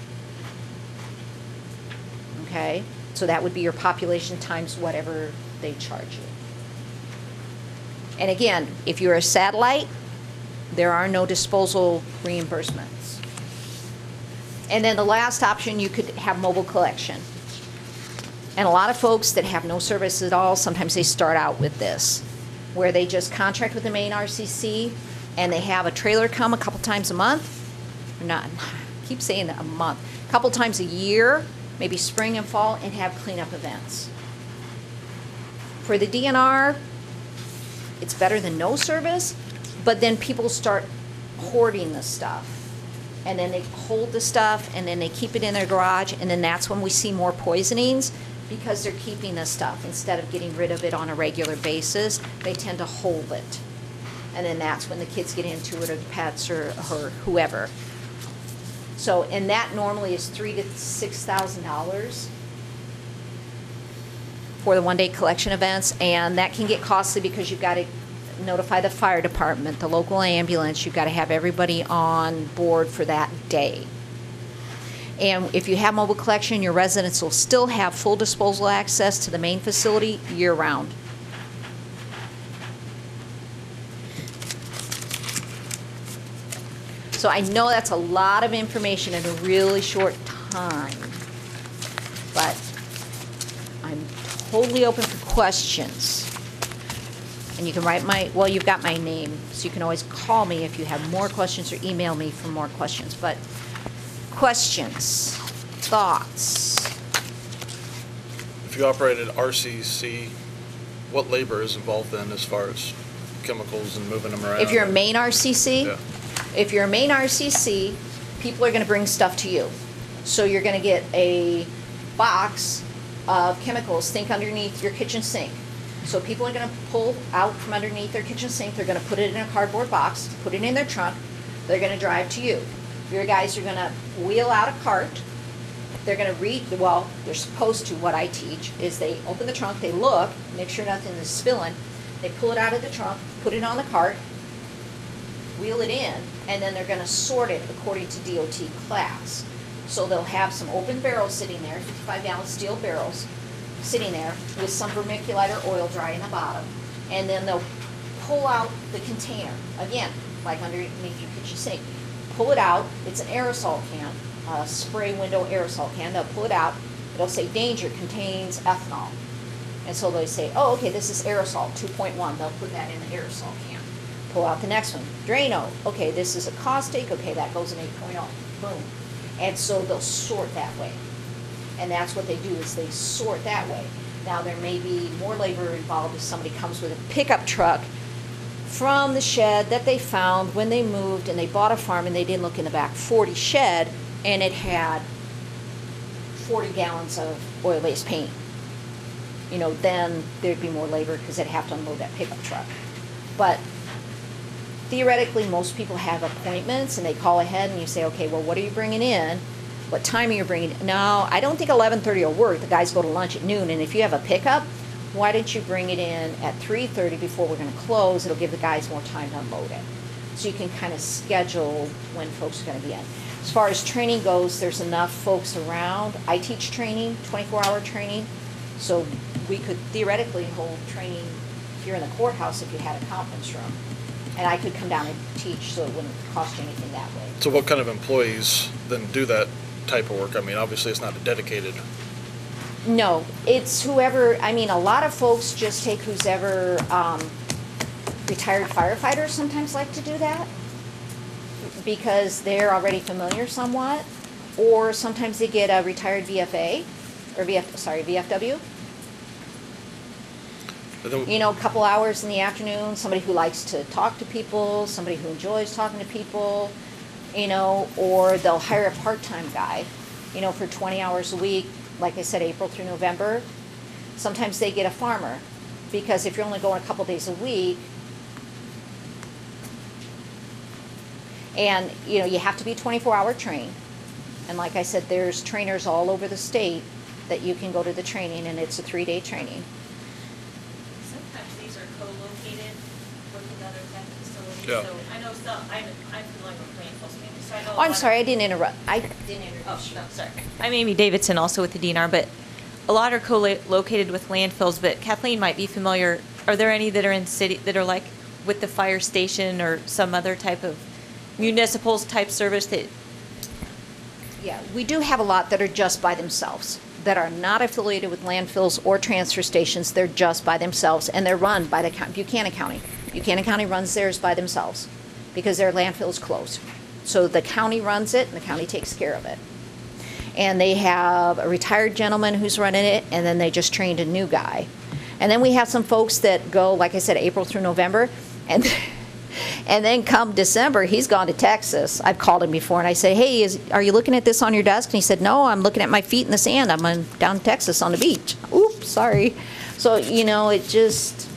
S6: Okay? So that would be your population times whatever they charge you. And again, if you're a satellite, there are no disposal reimbursements. And then the last option, you could have mobile collection. And a lot of folks that have no service at all, sometimes they start out with this, where they just contract with the main R C C and they have a trailer come a couple times a month. Or not, I keep saying that, a month. A couple times a year, maybe spring and fall, and have cleanup events. For the D N R, it's better than no service, but then people start hoarding the stuff. And then they hold the stuff, and then they keep it in their garage, and then that's when we see more poisonings, because they're keeping the stuff. Instead of getting rid of it on a regular basis, they tend to hold it. And then that's when the kids get into it, or the pets, or, or whoever. So, and that normally is three to six thousand dollars for the one-day collection events, and that can get costly because you've got to notify the fire department, the local ambulance. You've got to have everybody on board for that day. And if you have mobile collection, your residents will still have full disposal access to the main facility year-round. So I know that's a lot of information in a really short time, but I'm totally open for questions. And you can write my, well, you've got my name, so you can always call me if you have more questions, or email me for more questions. But questions, thoughts?
S5: If you operated R C C what labor is involved then as far as chemicals and moving them around?
S6: If you're a main R C C,
S5: Yeah.
S6: if you're a main R C C, people are gonna bring stuff to you. So you're gonna get a box of chemicals, think underneath your kitchen sink. So people are gonna pull out from underneath their kitchen sink, they're gonna put it in a cardboard box, put it in their trunk, they're gonna drive to you. Your guys are gonna wheel out a cart, they're gonna read, well, they're supposed to, what I teach, is they open the trunk, they look, make sure nothing is spilling, they pull it out of the trunk, put it on the cart, wheel it in, and then they're gonna sort it according to D O T class. So they'll have some open barrels sitting there, fifty-five gallon steel barrels, sitting there with some vermiculite or oil dry in the bottom. And then they'll pull out the container, again, like underneath your kitchen sink. Pull it out, it's an aerosol can, a spray window aerosol can, they'll pull it out, it'll say danger, contains ethanol. And so they say, oh, okay, this is aerosol, two point one, they'll put that in the aerosol can. Pull out the next one, Drano, okay, this is a caustic, okay, that goes in eight point oh, boom. And so they'll sort that way. And that's what they do, is they sort that way. Now, there may be more labor involved if somebody comes with a pickup truck from the shed that they found when they moved and they bought a farm and they didn't look in the back forty shed and it had forty gallons of oil-based paint. You know, then there'd be more labor because they'd have to unload that pickup truck. But theoretically, most people have appointments and they call ahead and you say, okay, well, what are you bringing in? What time are you bringing it? No, I don't think eleven thirty will work. The guys go to lunch at noon, and if you have a pickup, why don't you bring it in at three thirty before we're going to close? It'll give the guys more time to unload it. So you can kind of schedule when folks are going to be in. As far as training goes, there's enough folks around. I teach training, twenty-four hour training, so we could theoretically hold training here in the courthouse if you had a conference room. And I could come down and teach, so it wouldn't cost you anything that way.
S5: So what kind of employees then do that type of work? I mean, obviously it's not a dedicated.
S6: No, it's whoever, I mean, a lot of folks just take who's ever, um, retired firefighters sometimes like to do that because they're already familiar somewhat, or sometimes they get a retired V F A, or V F, sorry, V F W. You know, a couple hours in the afternoon, somebody who likes to talk to people, somebody who enjoys talking to people, you know, or they'll hire a part-time guy, you know, for twenty hours a week, like I said, April through November. Sometimes they get a farmer, because if you're only going a couple days a week, and, you know, you have to be twenty-four hour trained. And like I said, there's trainers all over the state that you can go to the training, and it's a three-day training.
S8: Sometimes these are co-located with another tech facility.
S5: Yeah.
S8: So I know some, I'm, I'm familiar with Plainfield's maybe, so I know. a
S6: Oh, I'm
S8: lot
S6: sorry, I
S8: of-
S6: didn't interrupt. I didn't
S8: Oh,
S6: introduce you.
S8: no, sorry. I'm Amy Davidson, also with the D N R, but a lot are co-located with landfills, but Kathleen might be familiar. Are there any that are in city, that are like with the fire station or some other type of municipal type service that?
S6: Yeah, we do have a lot that are just by themselves, that are not affiliated with landfills or transfer stations. They're just by themselves, and they're run by the coun- Buchanan County. Buchanan County runs theirs by themselves because their landfill is closed. So the county runs it, and the county takes care of it. And they have a retired gentleman who's running it, and then they just trained a new guy. And then we have some folks that go, like I said, April through November, and and then come December, he's gone to Texas. I've called him before, and I said, hey, is, are you looking at this on your desk? And he said, no, I'm looking at my feet in the sand. I'm on, down in Texas on the beach. Oops, sorry. So, you know, it just,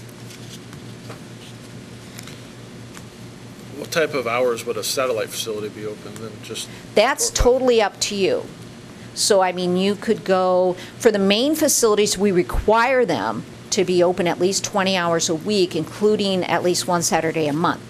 S5: What type of hours would a satellite facility be open then? Just
S6: that's
S5: four or five?
S6: totally up to you. So, I mean, you could go, for the main facilities, we require them to be open at least twenty hours a week, including at least one Saturday a month.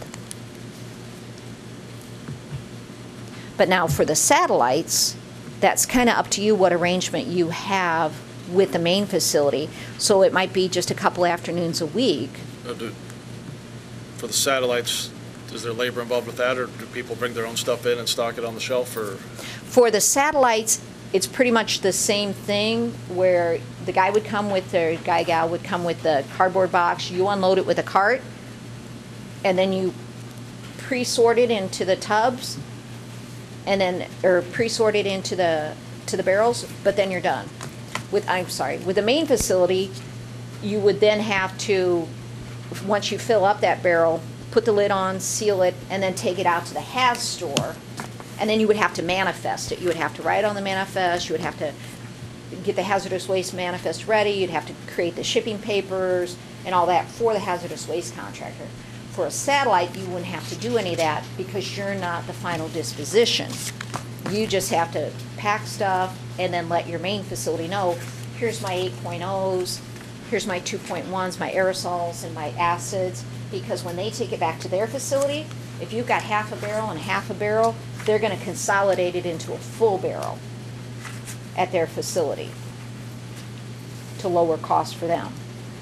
S6: But now for the satellites, that's kind of up to you what arrangement you have with the main facility. So it might be just a couple afternoons a week.
S5: Uh, do- For the satellites, is there labor involved with that, or do people bring their own stuff in and stock it on the shelf, or?
S6: For the satellites, it's pretty much the same thing, where the guy would come with, the guy, gal would come with the cardboard box, you unload it with a cart, and then you pre-sort it into the tubs, and then, or pre-sort it into the, to the barrels, but then you're done. With, I'm sorry, with the main facility, you would then have to, once you fill up that barrel, put the lid on, seal it, and then take it out to the Haz store. And then you would have to manifest it. You would have to write on the manifest, you would have to get the hazardous waste manifest ready, you'd have to create the shipping papers and all that for the hazardous waste contractor. For a satellite, you wouldn't have to do any of that because you're not the final disposition. You just have to pack stuff and then let your main facility know, here's my eight point ohs, here's my two point ones, my aerosols and my acids, because when they take it back to their facility, if you've got half a barrel and half a barrel, they're gonna consolidate it into a full barrel at their facility to lower cost for them.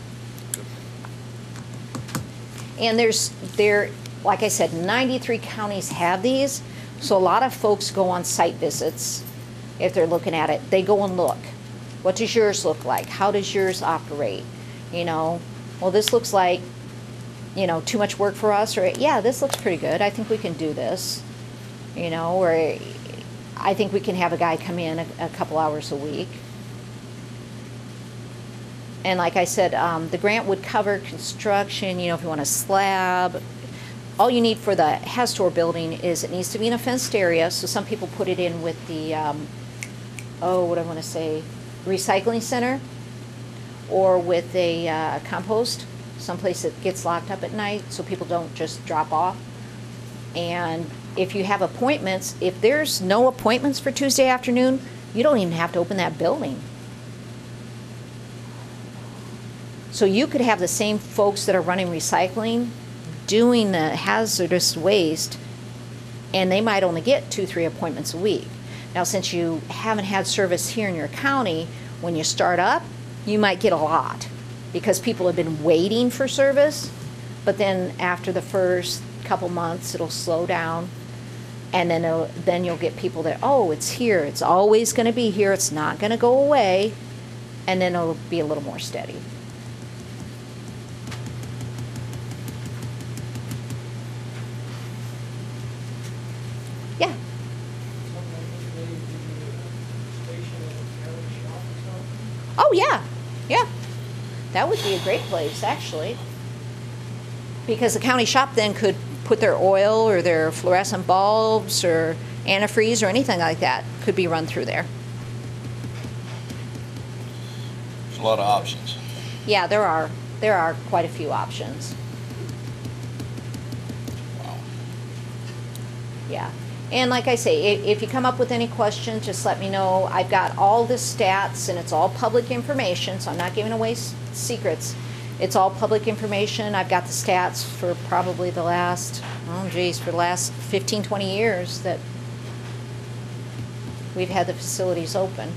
S6: And there's, there, like I said, ninety-three counties have these, so a lot of folks go on site visits if they're looking at it. They go and look. What does yours look like? How does yours operate? You know, well, this looks like, you know, too much work for us, or yeah, this looks pretty good. I think we can do this. You know, or I think we can have a guy come in a, a couple hours a week. And like I said, um, the grant would cover construction, you know, if you want a slab. All you need for the Haz store building is it needs to be in a fenced area. So some people put it in with the, um, oh, what do I want to say, recycling center, or with a uh, compost, someplace that gets locked up at night so people don't just drop off. And if you have appointments, if there's no appointments for Tuesday afternoon, you don't even have to open that building. So you could have the same folks that are running recycling doing the hazardous waste, and they might only get two, three appointments a week. Now, since you haven't had service here in your county, when you start up, you might get a lot because people have been waiting for service, but then after the first couple months, it'll slow down, and then it'll, then you'll get people that, oh, it's here, it's always going to be here, it's not going to go away, and then it'll be a little more steady. Yeah. Oh, yeah, yeah. That would be a great place, actually. Because the county shop then could put their oil or their fluorescent bulbs or antifreeze or anything like that could be run through there.
S2: There's a lot of options.
S6: Yeah, there are. There are quite a few options.
S2: Wow.
S6: Yeah. And like I say, if, if you come up with any questions, just let me know. I've got all the stats, and it's all public information, so I'm not giving away s- secrets. It's all public information. I've got the stats for probably the last, oh geez, for the last fifteen, twenty years that we've had the facilities open.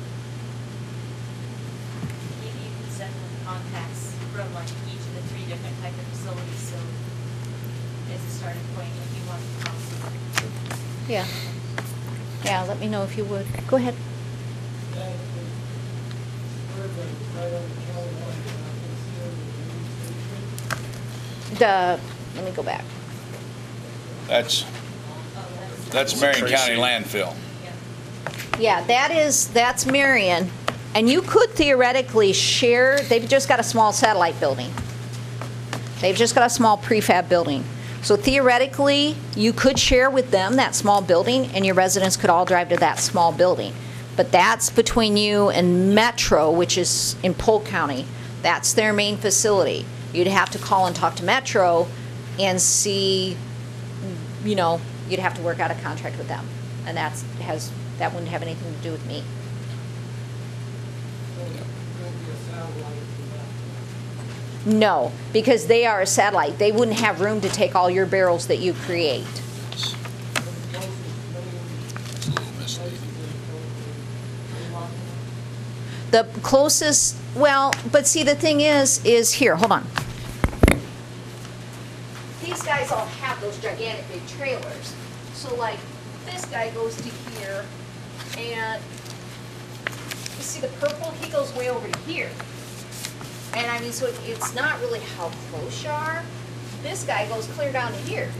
S8: Maybe you can send them contacts from like each of the three different type of facilities, so as a starting point, if you want to talk to them.
S6: Yeah. Yeah, let me know if you would. Go ahead. The, let me go back.
S2: That's, that's Marion County landfill.
S6: Yeah, that is, that's Marion. And you could theoretically share, they've just got a small satellite building. They've just got a small prefab building. So theoretically, you could share with them that small building, and your residents could all drive to that small building. But that's between you and Metro, which is in Polk County. That's their main facility. You'd have to call and talk to Metro and see, you know, you'd have to work out a contract with them. And that's, has, that wouldn't have anything to do with me. No, because they are a satellite. They wouldn't have room to take all your barrels that you create.
S2: It's a little misleading.
S6: The closest, well, but see, the thing is, is here, hold on. These guys all have those gigantic big trailers. So like, this guy goes to here, and you see the purple, he goes way over to here. And I mean, so it, it's not really how close you are. This guy goes clear down to here.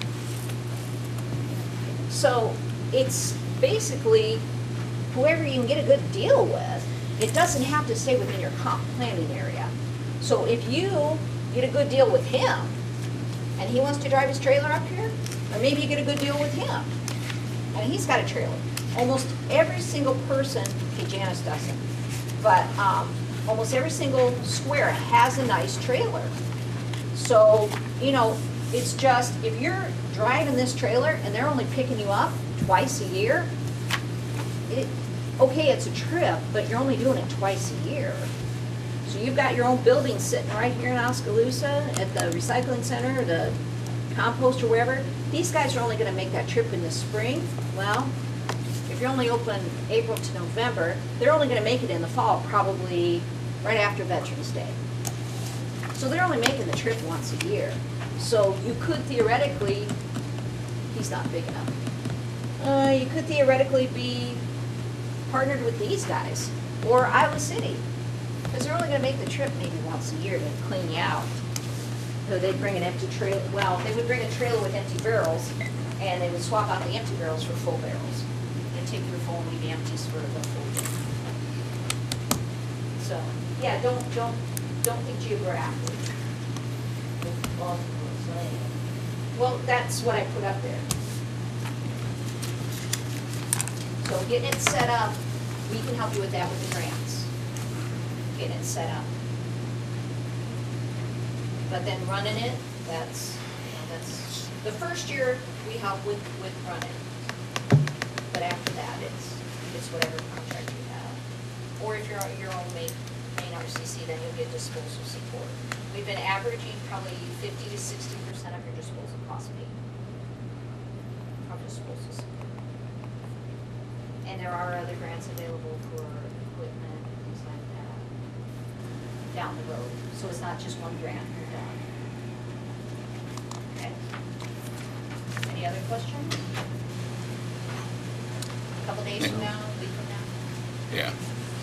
S6: So it's basically whoever you can get a good deal with. It doesn't have to stay within your comp planning area. So if you get a good deal with him, and he wants to drive his trailer up here, or maybe you get a good deal with him, and he's got a trailer. Almost every single person, okay, Janice doesn't, but um, almost every single square has a nice trailer. So, you know, it's just, if you're driving this trailer and they're only picking you up twice a year, it, okay, it's a trip, but you're only doing it twice a year. So you've got your own building sitting right here in Oskaloosa at the recycling center, or the compost, or wherever. These guys are only gonna make that trip in the spring. Well, if you're only open April to November, they're only gonna make it in the fall, probably right after Veterans Day. So they're only making the trip once a year. So you could theoretically, he's not big enough. Uh, you could theoretically be partnered with these guys, or Iowa City. Because they're only gonna make the trip maybe once a year to clean you out. So they'd bring an empty trailer, well, they would bring a trailer with empty barrels, and they would swap out the empty barrels for full barrels. And take your full and leave the empties for the full thing. So, yeah, don't, don't, don't think geographically. Well, that's what I put up there. So getting it set up, we can help you with that with the grants. Getting it set up. But then running it, that's, you know, that's, the first year we help with, with running. But after that, it's, it's whatever contract you have. Or if you're your own main, main R C C, then you'll get disposal support. We've been averaging probably fifty to sixty percent of your disposal cost paid. Of disposal support. And there are other grants available for equipment and things like that down the road. So it's not just one grant, you're done. Okay. Any other questions? A couple days from now, a week from now?
S2: Yeah.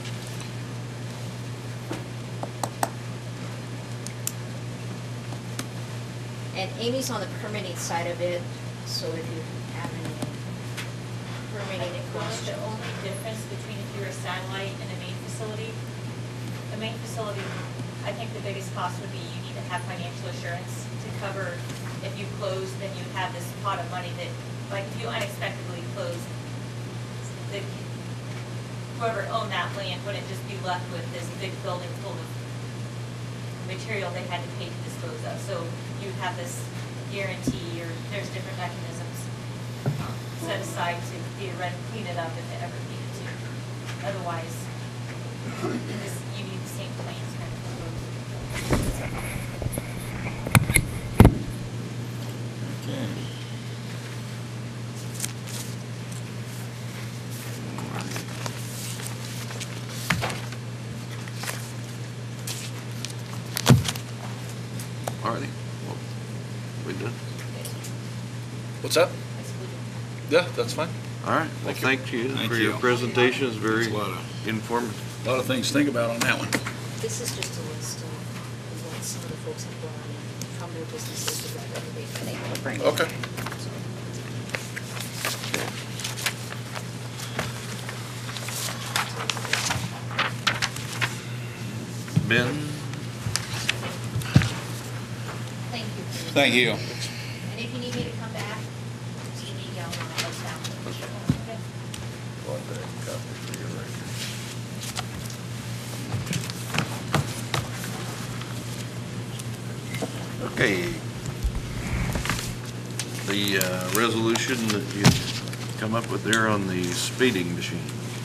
S6: And Amy's on the permitting side of it, so if you have any
S8: I
S6: permitting
S8: think one of the
S6: questions.
S8: only difference between if you're a satellite and a main facility, the main facility, I think the biggest cost would be you need to have financial assurance to cover if you close, then you have this pot of money that, like if you unexpectedly close, the, whoever owned that land wouldn't just be left with this big building full of material they had to pay to dispose of. So you have this guarantee, or there's different mechanisms um, set aside to theoretically clean it up if it ever needed to. Otherwise, this, you need the same plans kind of.
S2: Okay.
S1: Alrighty, well, we done?
S5: What's that? Yeah, that's fine.
S1: All right, well,
S5: Thank you.
S1: thank you
S2: Thank
S1: for your
S2: you.
S1: presentation, it's very
S2: That's a lot of-
S1: informative.
S2: A lot of things to think about on that one.
S6: This is just a list of what some of the folks have brought in from their businesses that they've been able to bring in.
S5: Okay.
S1: Ben?
S6: Thank you.
S2: Thank you.
S6: And if you need me to come back, just give me a yell and I'll let down. Okay.
S1: Want that copy for your record. Okay. The uh, resolution that you come up with there on the speeding machine.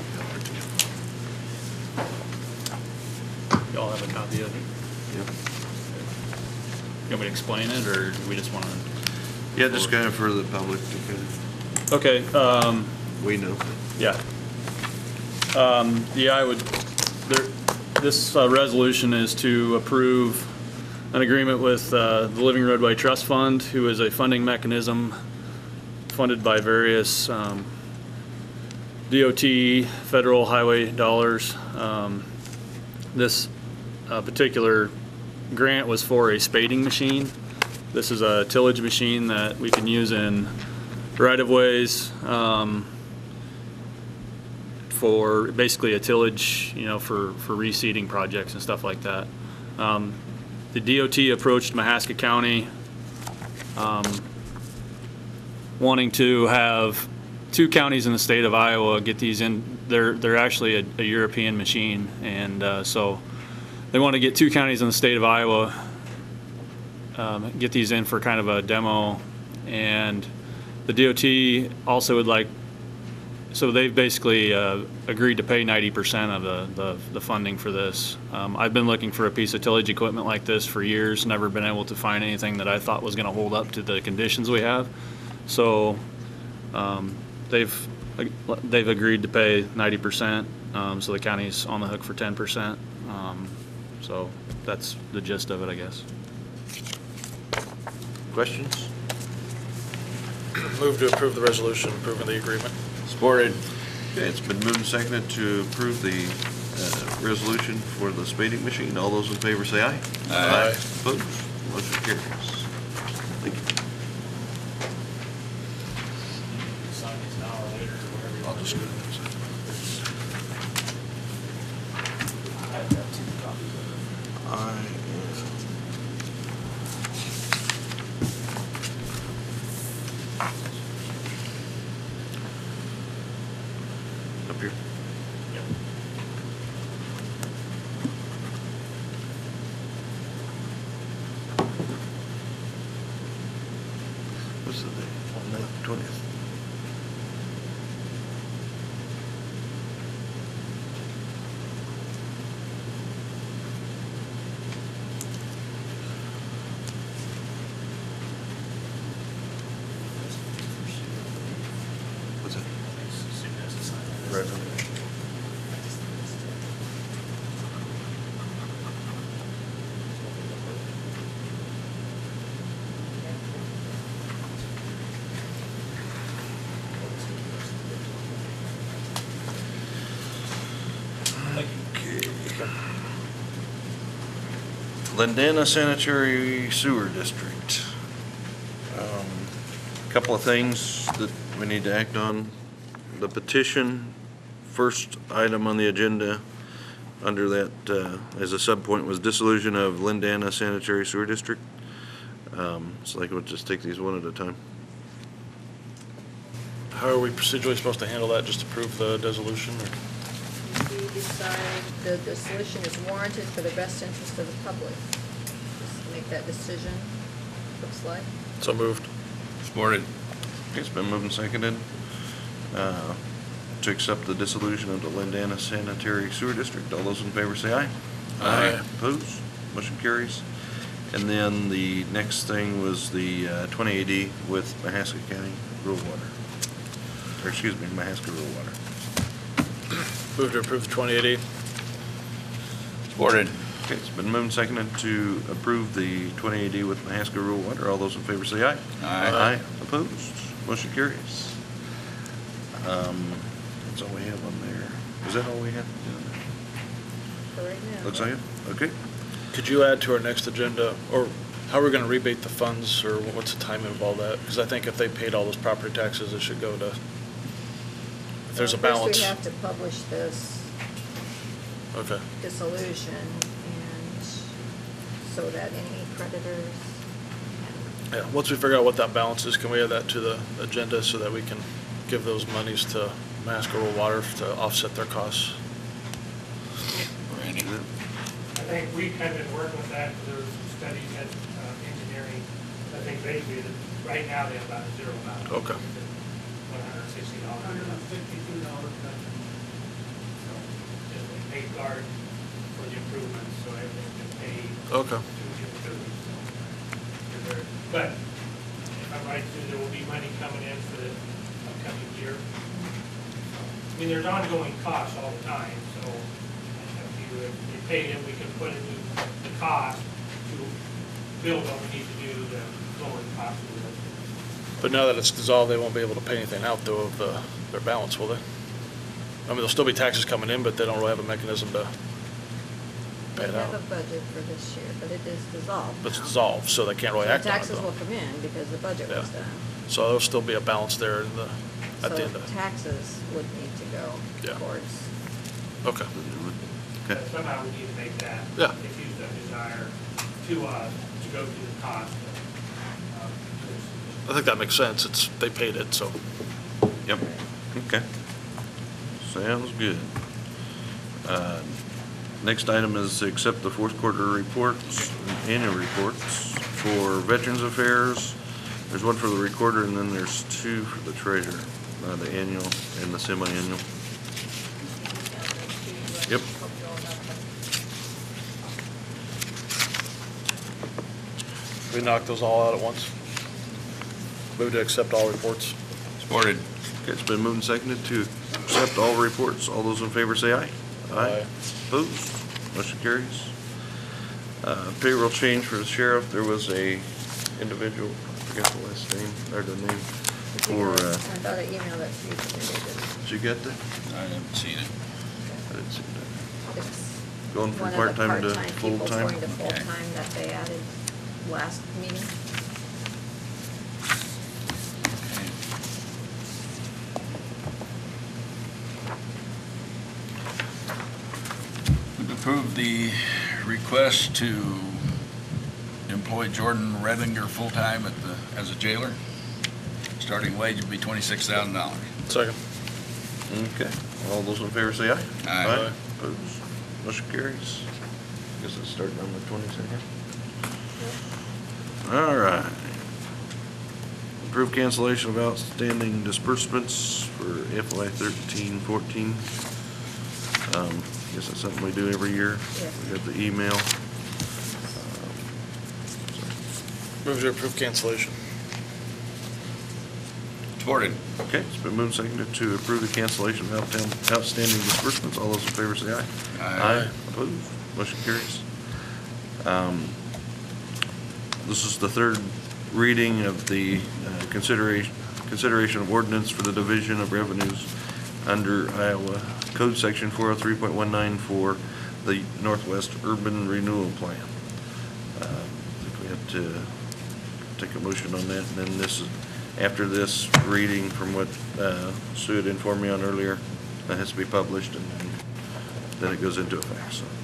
S9: Y'all have a copy of it?
S1: Yep.
S9: You want me to explain it, or do we just want to?
S1: Yeah, just kind of for the public to kind of,
S9: Okay, um,
S1: we know.
S9: yeah. Um, yeah, I would, there, this uh, resolution is to approve an agreement with uh, the Living Roadway Trust Fund, who is a funding mechanism funded by various um, D O T, federal highway dollars. Um, This uh, particular grant was for a spading machine. This is a tillage machine that we can use in right-of-ways um, for basically a tillage, you know, for, for reseeding projects and stuff like that. Um, The D O T approached Mahaska County um, wanting to have two counties in the state of Iowa get these in. They're, they're actually a, a European machine, and uh, so they want to get two counties in the state of Iowa, um, get these in for kind of a demo, and the D O T also would like, so they've basically uh, agreed to pay ninety percent of the, the, the funding for this. Um, I've been looking for a piece of tillage equipment like this for years, never been able to find anything that I thought was going to hold up to the conditions we have. So um, they've they've agreed to pay ninety percent, um, so the county's on the hook for ten percent. Um, so that's the gist of it, I guess.
S1: Questions?
S5: Move to approve the resolution approving the agreement.
S2: Supported.
S1: Okay, it's been moved and seconded to approve the uh, resolution for the spading machine. All those in favor say aye.
S2: Aye.
S1: Opposed? Motion carries. Thank you.
S5: Sign these now or later, or whatever you
S1: I'll
S5: want to
S1: just
S5: do.
S1: go to that side.
S5: I've got two copies of it.
S1: I am. Up here.
S5: Yep.
S1: What's the date? twentieth. What's that? Right on there. Lindana Sanitary Sewer District. Um, Couple of things that we need to act on. The petition, first item on the agenda under that, uh, as a subpoint, was dissolution of Lindana Sanitary Sewer District. Um, So I think we'll just take these one at a time.
S5: How are we procedurally supposed to handle that? Just approve the dissolution or?
S6: We decide the dissolution is warranted for the best interest of the public. Just make that decision, looks like.
S5: So moved.
S2: Supported.
S1: Okay, it's been moved and seconded uh, to accept the dissolution of the Lindana Sanitary Sewer District. All those in favor say aye.
S5: Aye.
S1: Opposed? Motion carries. And then the next thing was the uh, twenty A D with Mahaska County Rural Water. Or excuse me, Mahaska Rural Water.
S5: Move to approve the twenty eighty.
S2: Supported.
S1: Okay, it's been moved and seconded to approve the twenty A D with Mahaska Rural Water. All those in favor say aye.
S2: Aye.
S1: Aye. Opposed? Motion carries. Um, That's all we have on there. Is that all we have?
S6: For right now.
S1: Looks like it? Okay.
S5: Could you add to our next agenda, or how are we gonna rebate the funds, or what's the timing of all that? Because I think if they paid all those property taxes, it should go to, if there's a
S6: Well,
S5: balance.
S6: First, we have to publish this
S5: Okay.
S6: dissolution, and so that any creditors,
S5: Yeah, once we figure out what that balance is, can we add that to the agenda so that we can give those monies to Mahaska Rural Water to offset their costs?
S2: Randy.
S10: I think we kind of work with that, because there was some studies at uh, engineering. I think basically, that right now, they have about a zero balance.
S5: Okay.
S10: One hundred sixty dollars. One hundred sixty-two dollars. So, just we paid guard for the improvements, so everything's been paid.
S5: Okay.
S10: to the improvements, so, they're very- But, if I'm right, too, there will be money coming in for the upcoming year. I mean, there's ongoing costs all the time, so if you, if you pay it, we can put it in the cost to build what we need to do to lower the cost of the
S5: But now that it's dissolved, they won't be able to pay anything out though of the, their balance, will they? I mean, there'll still be taxes coming in, but they don't really have a mechanism to pay
S6: they
S5: it
S6: have a
S5: out.
S6: budget for this year, but it is dissolved.
S5: But it's dissolved, so they can't really
S6: So
S5: act on it
S6: taxes will
S5: though.
S6: come in because the budget was
S5: Yeah.
S6: done.
S5: So there'll still be a balance there in the, at the end
S6: So
S5: of it.
S6: taxes would need to go
S5: Yeah.
S6: towards,
S5: Okay.
S1: Okay.
S10: But somehow we need to make that.
S5: Yeah.
S10: If you a desire to us to go through the cost of, uh, this.
S5: I think that makes sense. It's, they paid it, so.
S1: Yep, okay. Sounds good. Uh, Next item is to accept the fourth quarter reports, and annual reports for Veterans Affairs. There's one for the recorder, and then there's two for the treasurer, uh, the annual and the semi-annual. Yep.
S5: We knock those all out at once. Move to accept all reports.
S2: Supported.
S1: Okay, it's been moved and seconded to accept all reports. All those in favor say aye.
S5: Aye.
S1: Opposed? Motion carries. Uh, Payroll change for the sheriff. There was a individual, I forgot the last name, or the name, for, uh,
S6: I thought I emailed it to you.
S1: did you get that?
S2: I haven't seen it.
S1: I didn't see that.
S6: It's
S1: Going from
S6: one of the
S1: part-time to
S6: part-time people
S1: full-time?
S6: going to
S2: Okay.
S6: full-time that they added last meeting.
S2: Would approve the request to employ Jordan Redinger full-time at the, as a jailer. Starting wage would be twenty-six thousand dollars.
S5: Second.
S1: Okay. All those in favor say aye.
S2: Aye.
S1: Opposed? Motion carries. Guess it's starting on the twenty-second. All right. Approve cancellation of outstanding disbursements for F Y thirteen fourteen. Um, guess that's something we do every year.
S6: Yeah.
S1: We got the email.
S5: Move to approve cancellation.
S2: Supported.
S1: Okay, it's been moved and seconded to approve the cancellation of outstanding outstanding disbursements. All those in favor say aye.
S2: Aye.
S1: Opposed? Motion carries. Um, This is the third reading of the uh, consideration, consideration of ordinance for the division of revenues under Iowa Code Section four oh three point one nine for the Northwest Urban Renewal Plan. Uh, I think we have to take a motion on that, and then this is, after this reading, from what uh, Sue had informed me on earlier, that has to be published, and then, then it goes into effect, so.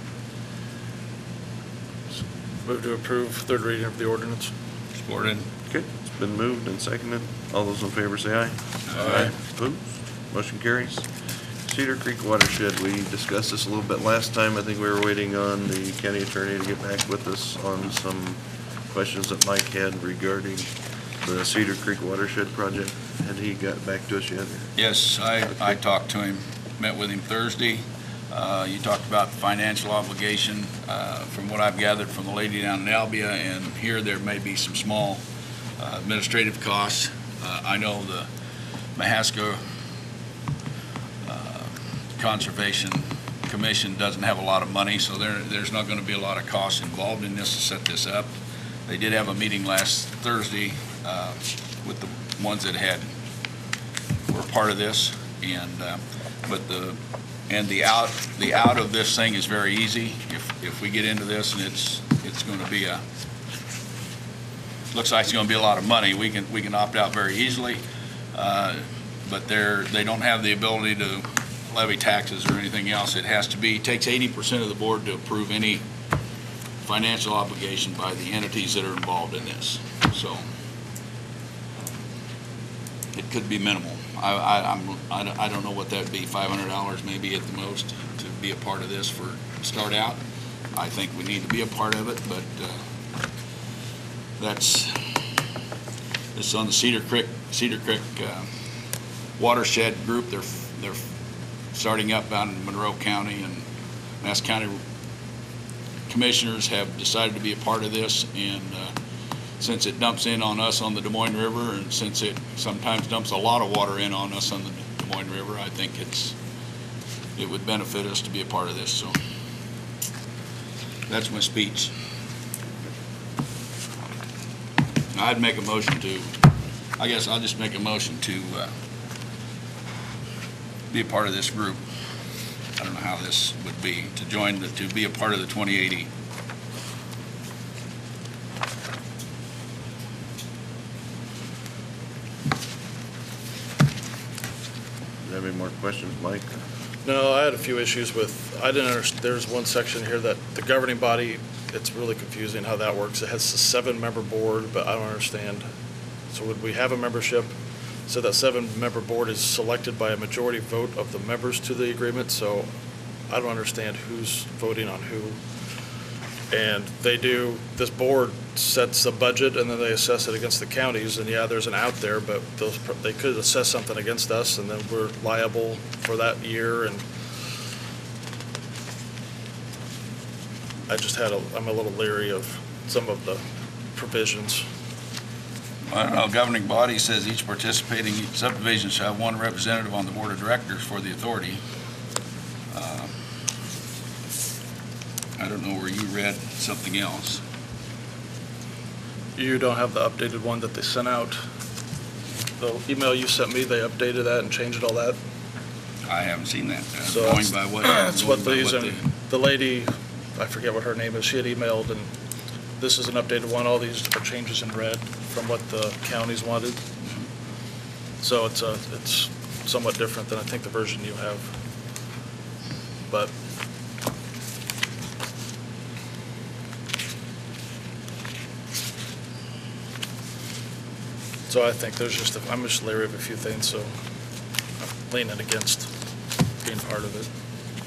S5: Move to approve third reading of the ordinance.
S2: Supported.
S1: Okay, it's been moved and seconded. All those in favor say aye.
S2: Aye.
S1: Opposed? Motion carries. Cedar Creek watershed, we discussed this a little bit last time. I think we were waiting on the county attorney to get back with us on some questions that Mike had regarding the Cedar Creek watershed project. Had he got back to us yet?
S2: Yes, I, I talked to him, met with him Thursday. Uh, you talked about financial obligation. Uh, from what I've gathered from the lady down in Albia, and here there may be some small uh, administrative costs. Uh, I know the Mahaska uh, Conservation Commission doesn't have a lot of money, so there, there's not going to be a lot of costs involved in this to set this up. They did have a meeting last Thursday uh, with the ones that had were part of this, and uh, but the and the out the out of this thing is very easy. If if we get into this and it's it's going to be a looks like it's going to be a lot of money, we can we can opt out very easily. Uh, but they're they don't have the ability to levy taxes or anything else. It has to be it takes eighty percent of the board to approve any financial obligation by the entities that are involved in this. So it could be minimal. I, I, I'm, I don't- I don't know what that would be, five hundred dollars maybe at the most to be a part of this for, start out. I think we need to be a part of it, but uh, that's, this is on the Cedar Creek, Cedar Creek uh, watershed group. They're, they're starting up out in Monroe County, and Mass County commissioners have decided to be a part of this, and uh, since it dumps in on us on the Des Moines River, and since it sometimes dumps a lot of water in on us on the Des Moines River, I think it's it would benefit us to be a part of this. So that's my speech. I'd make a motion to, I guess I'll just make a motion to uh, be a part of this group. I don't know how this would be, to join, the, to be a part of the twenty eighty.
S1: Do you have any more questions, Mike?
S5: No, I had a few issues with, I didn't understand, there's one section here that the governing body it's really confusing how that works. It has a seven-member board, but I don't understand. So would we have a membership? So that seven-member board is selected by a majority vote of the members to the agreement, so I don't understand who's voting on who. And they do, this board sets a budget and then they assess it against the counties, and yeah, there's an out there, but those, they could assess something against us and then we're liable for that year, and I just had a, I'm a little leery of some of the provisions.
S2: I don't know, governing body says each participating subdivision shall have one representative on the board of directors for the authority. Uh, I don't know where you read something else.
S5: You don't have the updated one that they sent out. The email you sent me, they updated that and changed all that.
S2: I haven't seen that. Uh,
S5: So
S2: Going
S5: that's-
S2: by what,
S5: That's
S2: going
S5: what
S2: by
S5: these,
S2: what
S5: and
S2: the-
S5: the lady, I forget what her name is, she had emailed, and this is an updated one. All these are changes in red from what the counties wanted. So it's a, it's somewhat different than I think the version you have. But so I think there's just, a- I'm just leery of a few things, so I'm leaning against being part of it.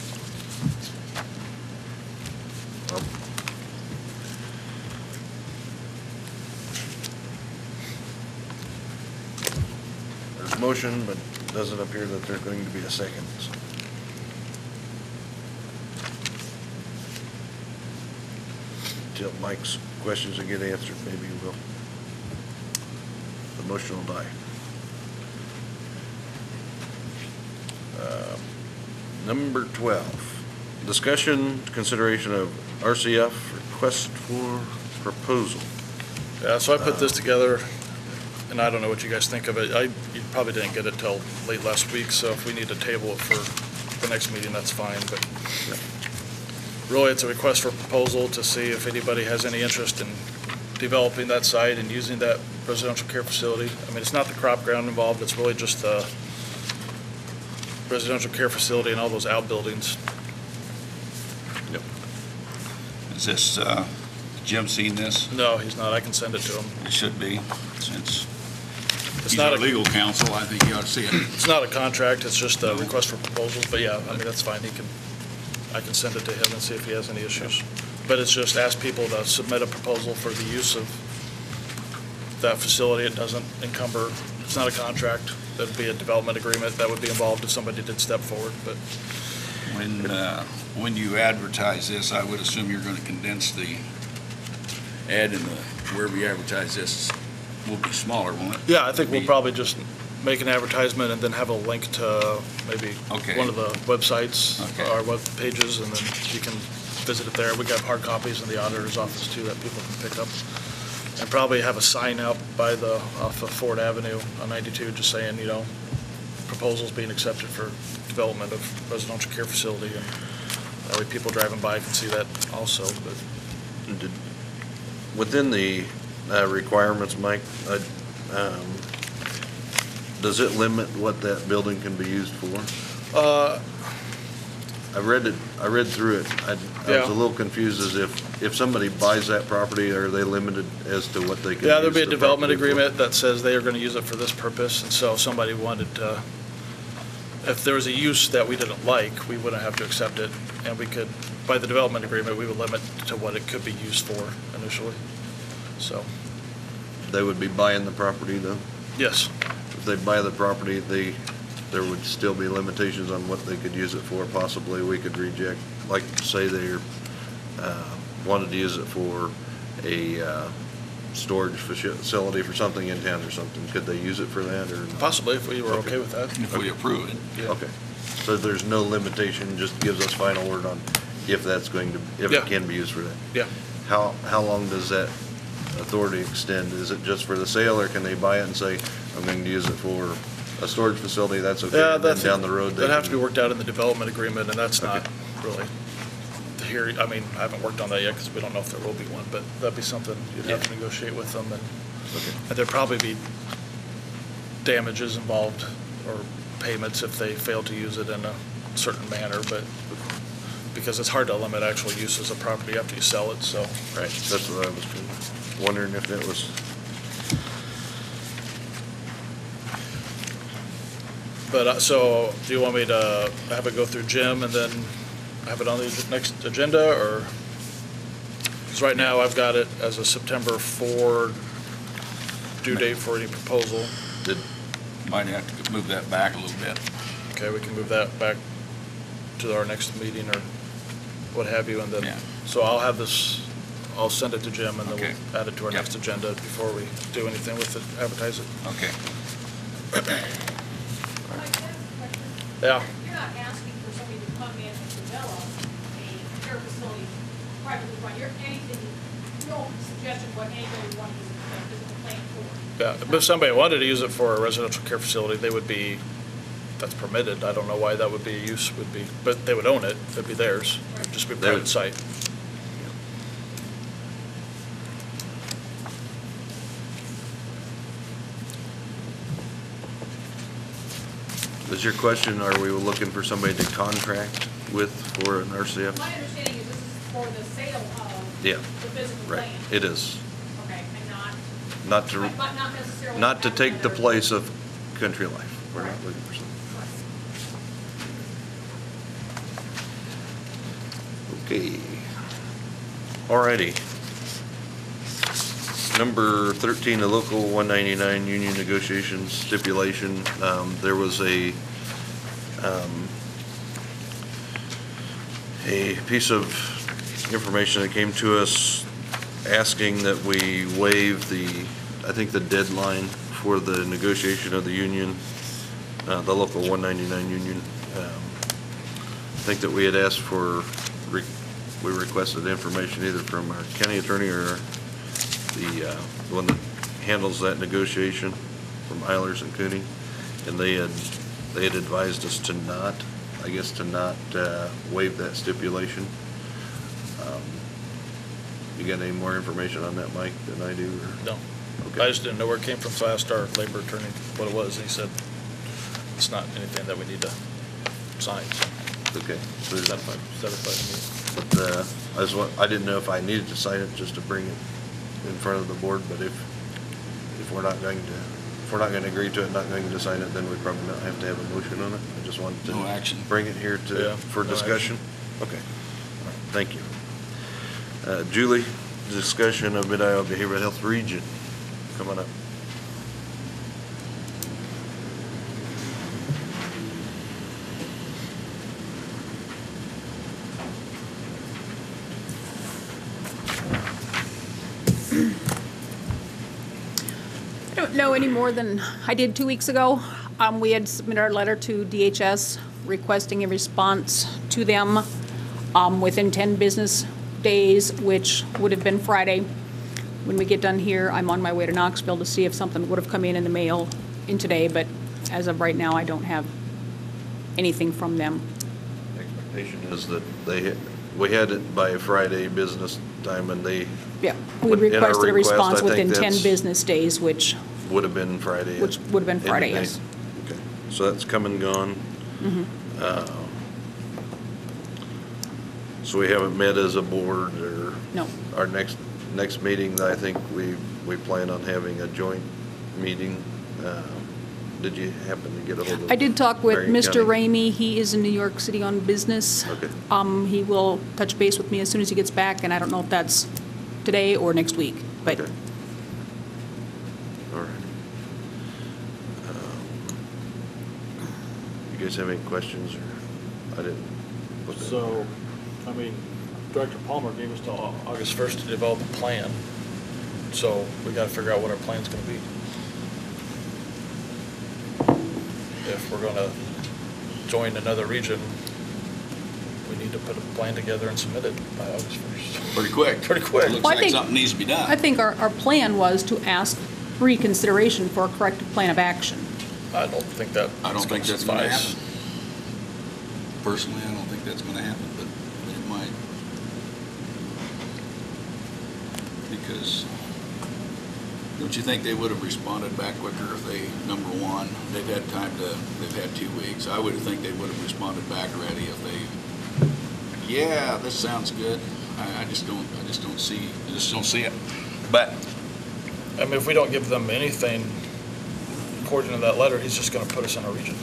S1: There's a motion, but it doesn't appear that there's going to be a second. so. Till Mike's questions will get answered, maybe we'll, the motion will die. Uh, Number twelve, discussion, consideration of R C F request for proposal.
S5: Yeah, so I put this together, and I don't know what you guys think of it. I, you probably didn't get it till late last week, so if we need to table it for the next meeting, that's fine, but really, it's a request for proposal to see if anybody has any interest in developing that site and using that residential care facility. I mean, it's not the crop ground involved, it's really just the residential care facility and all those outbuildings.
S2: Is this, uh, Jim seen this?
S5: No, he's not. I can send it to him.
S2: It should be, since
S5: It's
S2: he's
S5: not
S2: our
S5: a,
S2: legal counsel, I think you ought to see it.
S5: it's not a contract, it's just a request for proposal, but yeah, I mean, that's fine. He can, I can send it to him and see if he has any issues. But it's just ask people to submit a proposal for the use of that facility. It doesn't encumber, it's not a contract. That'd be a development agreement that would be involved if somebody did step forward, but
S2: When, uh, when you advertise this, I would assume you're gonna condense the ad in the, wherever you advertise this will be smaller, won't it?
S5: yeah, I think we'll
S2: Be-
S5: probably just make an advertisement and then have a link to maybe
S2: Okay.
S5: one of the websites,
S2: Okay.
S5: our web pages, and then you can visit it there. We got hard copies in the auditor's office too that people can pick up. And probably have a sign out by the, off of Ford Avenue on ninety-two, just saying, you know, proposals being accepted for development of residential care facility, and that way people driving by can see that also, but
S1: Did- Within the uh, requirements, Mike, uh, um, does it limit what that building can be used for?
S5: Uh,
S1: I read it, I read through it. I I was
S5: Yeah.
S1: a little confused as if, if somebody buys that property, are they limited as to what they can use
S5: Yeah, there'll be a
S1: the
S5: development
S1: property for?
S5: agreement that says they are gonna use it for this purpose, and so if somebody wanted to, if there was a use that we didn't like, we wouldn't have to accept it, and we could, by the development agreement, we would limit to what it could be used for initially. So,
S1: They would be buying the property though?
S5: yes,
S1: If they buy the property, they, there would still be limitations on what they could use it for. Possibly we could reject, like say they uh, wanted to use it for a uh, storage facility for something in town or something. Could they use it for that or not?
S5: possibly, if we were
S1: Okay.
S5: okay with that.
S2: If we approve it.
S5: Yeah.
S1: Okay, so there's no limitation, just gives us final word on if that's going to, if
S5: Yeah.
S1: it can be used for that.
S5: Yeah.
S1: How, how long does that authority extend? Is it just for the sale, or can they buy it and say, I'm going to use it for a storage facility, that's okay,
S5: Yeah,
S1: and then
S5: that's,
S1: down the road they
S5: that'd have to
S1: can-
S5: be worked out in the development agreement, and that's not
S1: Okay.
S5: really here, I mean, I haven't worked on that yet, because we don't know if there will be one, but that'd be something you'd have to negotiate with them, and
S1: Okay.
S5: and there'd probably be damages involved, or payments if they fail to use it in a certain manner, but because it's hard to limit actual uses of property after you sell it, so.
S1: Right, that's what I was wondering if it was,
S5: But, uh, so, do you want me to have it go through Jim and then have it on the next agenda, or? Because right now, I've got it as a September fourth due date for any proposal.
S2: Did, might have to move that back a little bit.
S5: Okay, we can move that back to our next meeting or what have you, and
S2: Yeah.
S5: then, so I'll have this, I'll send it to Jim, and then
S2: Okay.
S5: we'll add it to our
S2: Yep.
S5: next agenda before we do anything with it, advertise it.
S2: Okay.
S5: Yeah,
S11: You're not asking for somebody to come in and develop a care facility privately run. You're anything, no suggestion what anybody wants a physical plan for.
S5: yeah, but if somebody wanted to use it for a residential care facility, they would be, that's permitted. I don't know why that would be a use, would be, but they would own it, it'd be theirs, it'd just be a
S1: They would-
S5: private site.
S1: is your question, are we looking for somebody to contract with for an R C F?
S11: My understanding is this is for the sale of
S1: Yeah,
S11: the physical
S1: right,
S11: plan.
S1: it is.
S11: Okay, and not,
S1: Not to,
S11: but but not necessarily.
S1: not to
S11: have
S1: take the
S11: another-
S1: place of Country Life. We're not looking for something. Okay. Alrighty. Number thirteen, the local one ninety-nine union negotiations stipulation. Um, there was a, um, a piece of information that came to us asking that we waive the, I think the deadline for the negotiation of the union, uh, the local one ninety-nine union. Um, I think that we had asked for, re- we requested information either from our county attorney or the, uh, the one that handles that negotiation from Eilers and Cooney, and they had, they had advised us to not, I guess, to not, uh, waive that stipulation. Um, You got any more information on that, Mike, than I do, or?
S5: No,
S1: Okay.
S5: I just didn't know where it came from, so I asked our labor attorney what it was, and he said it's not anything that we need to sign, so
S1: Okay. So
S5: it's
S1: there's-
S5: satisfied, satisfied to me.
S1: But, uh, I was, wa- I didn't know if I needed to sign it just to bring it in front of the board, but if, if we're not going to, if we're not gonna agree to it, not going to sign it, then we probably not have to have a motion on it. I just wanted to.
S2: No action.
S1: Bring it here
S5: Yeah,
S1: to, for
S5: no
S1: discussion. Okay. All right, thank you. Uh, Julie, discussion of Mid-Iowa Behavioral Health Region. Come on up.
S11: I don't know any more than I did two weeks ago. Um, we had submitted our letter to D H S requesting a response to them, um, within ten business days, which would have been Friday. When we get done here, I'm on my way to Knoxville to see if something would have come in in the mail in today, but as of right now, I don't have anything from them.
S1: Expectation is that they, we had it by Friday business time, and they
S11: Yeah, we
S1: Would- in our
S11: requested a
S1: request,
S11: response
S1: I think
S11: within ten
S1: that's-
S11: business days, which,
S1: would have been Friday.
S11: which would have been
S1: end of
S11: Friday,
S1: day.
S11: yes.
S1: Okay, so that's come and gone.
S11: Mhm.
S1: Uh, So we haven't met as a board, or?
S11: No.
S1: Our next, next meeting, I think we, we plan on having a joint meeting. Uh, Did you happen to get a hold of?
S11: I did talk with
S1: Marion
S11: Mister
S1: County?
S11: Ramey. He is in New York City on business.
S1: Okay.
S11: Um, he will touch base with me as soon as he gets back, and I don't know if that's today or next week, but
S1: Okay. All right. Um, You guys have any questions, or I didn't? put that-
S5: So, I mean, Director Palmer gave us till Au- August first to develop a plan, so we gotta figure out what our plan's gonna be. If we're gonna join another region, we need to put a plan together and submit it by August first.
S2: Pretty quick.
S5: Pretty quick.
S2: Looks
S11: Well, I
S2: like
S11: think-
S2: something needs to be done.
S11: I think our, our plan was to ask reconsideration for a corrective plan of action.
S5: I don't think that.
S2: I don't think that's gonna
S5: suffice.
S2: happen. Personally, I don't think that's gonna happen, but it might. Because, don't you think they would have responded back quicker if they, number one, they've had time to, they've had two weeks. I would think they would have responded back already if they yeah, this sounds good. I, I just don't, I just don't see, I just don't see it. But
S5: I mean, if we don't give them anything, according to that letter, he's just gonna put us in a region.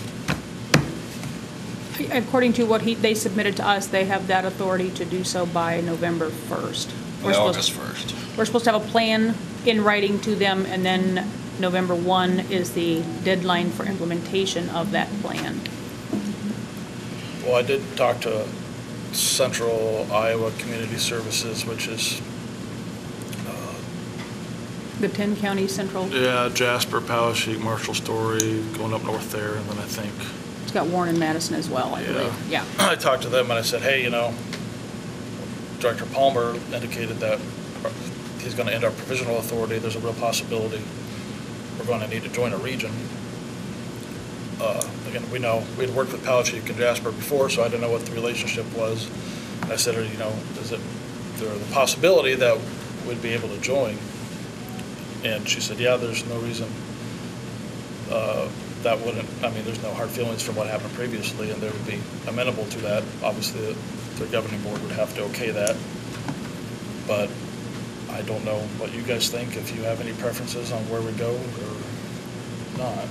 S11: According to what he, they submitted to us, they have that authority to do so by November first.
S2: by August first.
S11: We're supposed to have a plan in writing to them, and then November first is the deadline for implementation of that plan.
S5: Well, I did talk to Central Iowa Community Services, which is, uh,
S11: The ten county central,
S5: yeah, Jasper, Poweshiek, Marshall Story, going up north there, and then I think,
S11: it's got Warren and Madison as well, I
S5: yeah.
S11: believe. Yeah.
S5: I talked to them and I said, hey, you know, Director Palmer indicated that he's gonna end our provisional authority. There's a real possibility we're gonna need to join a region. Uh, Again, we know, we'd worked with Poweshiek and Jasper before, so I didn't know what the relationship was. And I said, you know, is it, there the possibility that we'd be able to join? And she said, yeah, there's no reason uh, that wouldn't, I mean, there's no hard feelings from what happened previously, and they would be amenable to that. Obviously, the- their governing board would have to okay that. But I don't know what you guys think, if you have any preferences on where we go or not.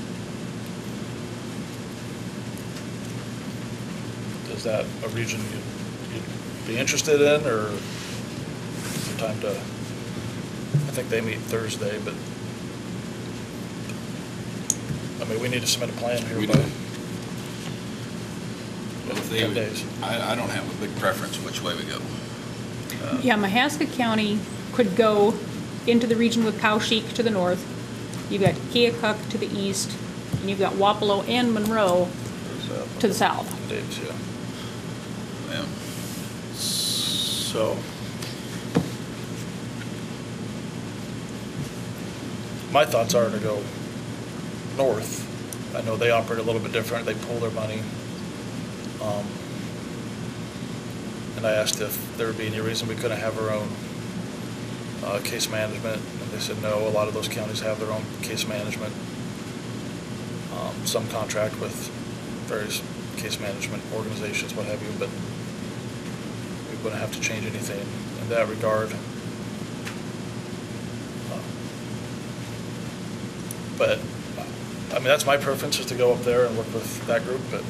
S5: Is that a region you'd, you'd be interested in, or is it time to, I think they meet Thursday, but, I mean, we need to submit a plan here
S2: We
S5: by
S2: do. Well, if they
S5: ten
S2: would-
S5: days.
S2: I, I don't have a big preference which way we go. Uh,
S11: Yeah, Mahaska County could go into the region with Poweshiek to the north. You've got Keokuk to the east, and you've got Wapello and Monroe to the south.
S5: Days, yeah.
S2: Yeah.
S5: So, my thoughts are to go north. I know they operate a little bit different, they pull their money. Um, And I asked if there would be any reason we couldn't have our own uh, case management, and they said no, a lot of those counties have their own case management. Um, Some contract with various case management organizations, what have you, but we wouldn't have to change anything in that regard. Uh, But, I mean, that's my preference, is to go up there and work with that group, but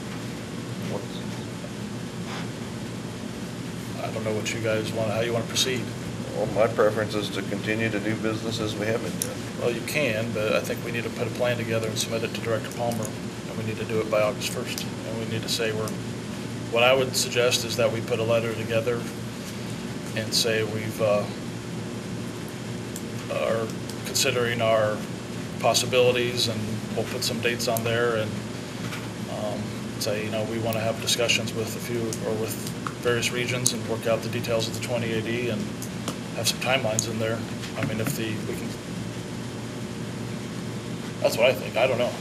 S5: I don't know what you guys want, how you want to proceed.
S1: Well, my preference is to continue to do business as we have been doing.
S5: Well, you can, but I think we need to put a plan together and submit it to Director Palmer, and we need to do it by August first. And we need to say we're, what I would suggest is that we put a letter together and say we've, uh, are considering our possibilities, and we'll put some dates on there, and um, say, you know, we want to have discussions with a few, or with various regions, and work out the details of the twenty A D and have some timelines in there. I mean, if the, we can, that's what I think, I don't know.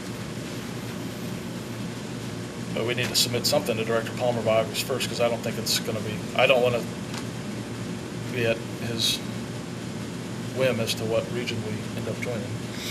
S5: But we need to submit something to Director Palmer by August first, because I don't think it's gonna be, I don't wanna be at his whim as to what region we end up joining.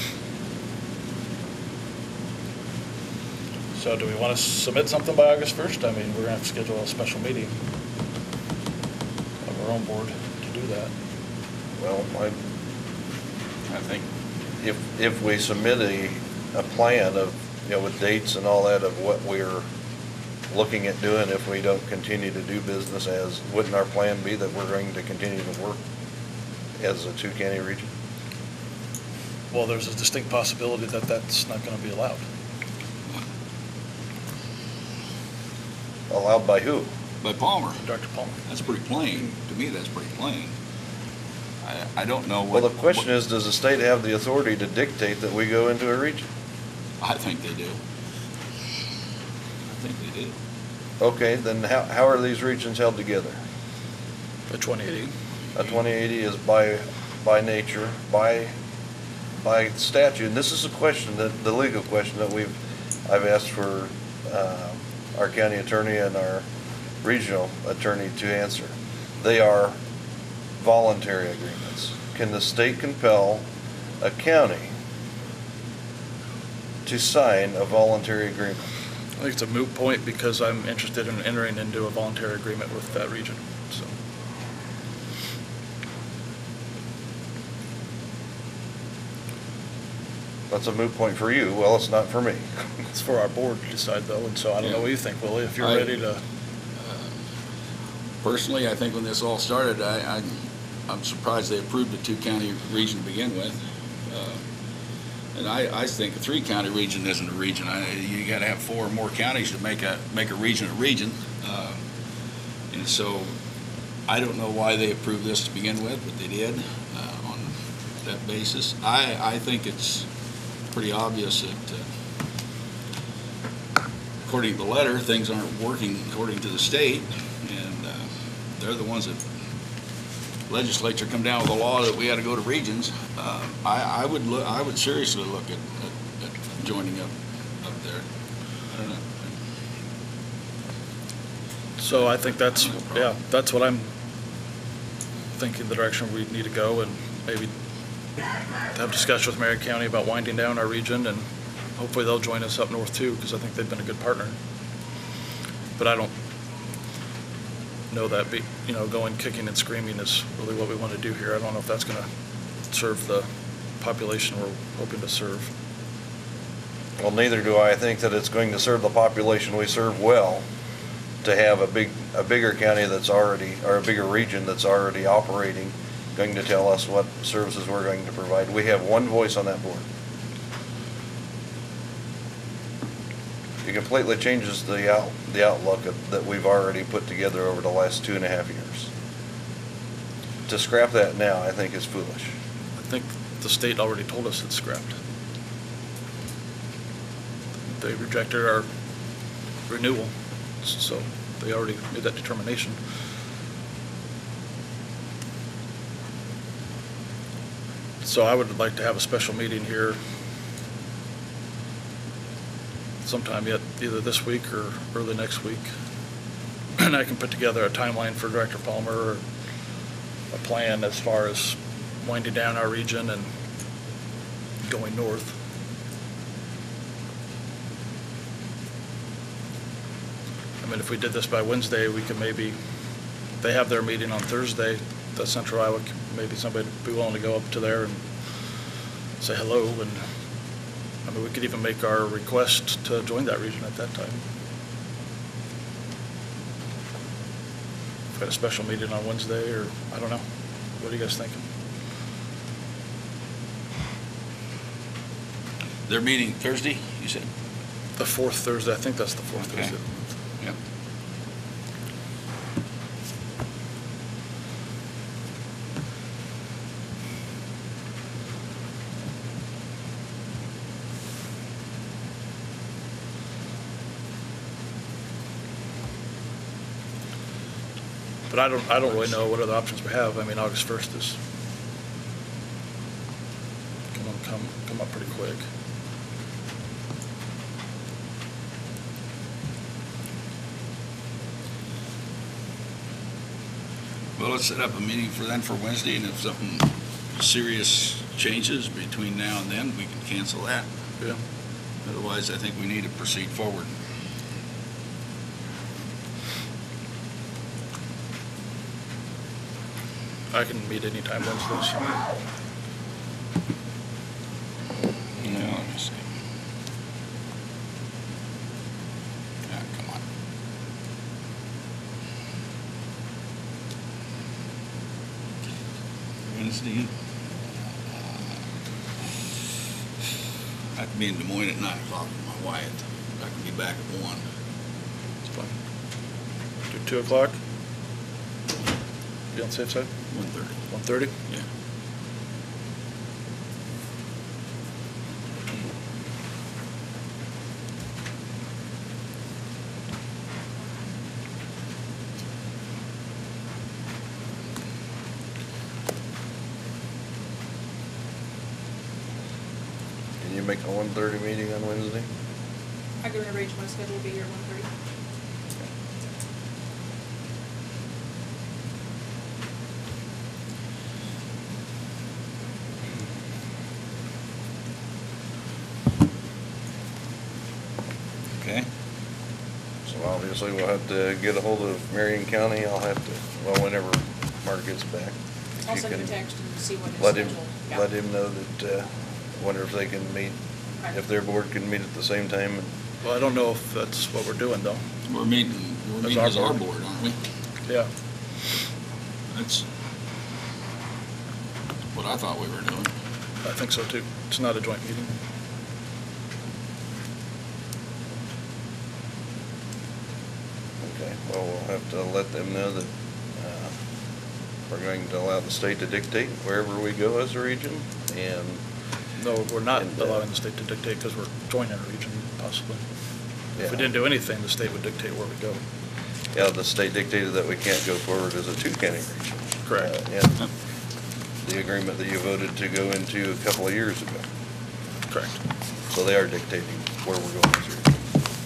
S5: So do we wanna submit something by August first? I mean, we're gonna have to schedule a special meeting of our own board to do that.
S1: Well, I, I think if, if we submit a, a plan of, you know, with dates and all that of what we're looking at doing if we don't continue to do business as, wouldn't our plan be that we're going to continue to work as a two-county region?
S5: Well, there's a distinct possibility that that's not gonna be allowed.
S1: Allowed by who?
S2: By Palmer.
S5: Doctor Palmer.
S2: That's pretty plain. To me, that's pretty plain. I, I don't know
S1: Well,
S2: what.
S1: the question
S2: what-
S1: is, does the state have the authority to dictate that we go into a region?
S2: I think they do. I think they do.
S1: Okay, then how, how are these regions held together?
S5: The twenty eighty.
S1: A twenty eighty is by, by nature, by, by statute, and this is a question, that the legal question that we've, I've asked for, uh, our county attorney and our regional attorney to answer. They are voluntary agreements. Can the state compel a county to sign a voluntary agreement?
S5: I think it's a moot point because I'm interested in entering into a voluntary agreement with that region, so.
S1: That's a moot point for you. Well, it's not for me.
S5: It's for our board to decide though, and so I don't know what you think, Willie, if you're
S2: I-
S5: ready to.
S2: Personally, I think when this all started, I, I, I'm surprised they approved a two-county region to begin with. Uh, And I, I think a three-county region isn't a region. I, you gotta have four or more counties to make a, make a region a region. Uh, And so, I don't know why they approved this to begin with, but they did, uh, on that basis. I, I think it's pretty obvious that, uh, according to the letter, things aren't working according to the state, and, uh, they're the ones that legislature come down with a law that we had to go to regions. Uh, I, I would look, I would seriously look at, at, at joining up, up there. I don't know.
S5: So I think that's, yeah, that's what I'm thinking, the direction we need to go, and maybe have discussion with Marion County about winding down our region, and hopefully they'll join us up north too, because I think they've been a good partner. But I don't know that, be you know, going kicking and screaming is really what we want to do here. I don't know if that's going to serve the population we're hoping to serve.
S1: Well, neither do I think that it's going to serve the population we serve well to have a big, a bigger county that's already, or a bigger region that's already operating, going to tell us what services we're going to provide. We have one voice on that board. It completely changes the out, the outlook of, that we've already put together over the last two and a half years. To scrap that now, I think is foolish.
S5: I think the state already told us it's scrapped. They rejected our renewal, so they already made that determination. So I would like to have a special meeting here sometime yet, either this week or early next week. And I can put together a timeline for Director Palmer, or a plan as far as winding down our region and going north. I mean, if we did this by Wednesday, we could maybe, they have their meeting on Thursday, the Central Iowa, maybe somebody would be willing to go up to there and say hello, and I mean, we could even make our request to join that region at that time. We've got a special meeting on Wednesday, or I don't know. What are you guys thinking?
S2: They're meeting Thursday, you said?
S5: The fourth Thursday, I think that's the fourth
S2: Okay.
S5: Thursday.
S2: Yep.
S5: But I don't, I don't really know what other options we have. I mean, August first is, come on, come, come up pretty quick.
S2: Well, let's set up a meeting for then for Wednesday, and if something serious changes between now and then, we can cancel that.
S5: Yeah.
S2: Otherwise, I think we need to proceed forward.
S5: I can meet anytime Wednesday, so.
S2: No, let me see. Ah, come on. Wednesday. I have to be in Des Moines at nine o'clock with my wife. I can be back at one.
S5: It's fine. Do two o'clock? Be on the safe side?
S2: One thirty.
S5: One thirty?
S2: Yeah.
S1: Can you make a one thirty meeting on Wednesday?
S11: I can arrange my schedule to be here at one thirty.
S2: Okay.
S1: So obviously, we'll have to get a hold of Marion County. I'll have to, well, whenever Mark gets back. if
S11: I'll
S1: you
S11: send him a
S1: can
S11: text and see when it's
S1: Let him,
S11: scheduled. Yeah.
S1: let him know that, uh, wonder if they can meet,
S11: Okay.
S1: if their board can meet at the same time.
S5: Well, I don't know if that's what we're doing, though.
S2: We're meeting, we're
S5: As
S2: meeting
S5: our
S2: as our
S5: board.
S2: board, aren't we?
S5: Yeah.
S2: That's what I thought we were doing.
S5: I think so, too. It's not a joint meeting.
S1: Okay, well, we'll have to let them know that, uh, we're going to allow the state to dictate wherever we go as a region, and
S5: No, we're not
S1: And, uh,
S5: allowing the state to dictate because we're joining a region, possibly. If
S1: Yeah.
S5: we didn't do anything, the state would dictate where we go.
S1: yeah, the state dictated that we can't go forward as a two-county region.
S5: Correct.
S1: Uh, And the agreement that you voted to go into a couple of years ago.
S5: Correct.
S1: So they are dictating where we're going as a region.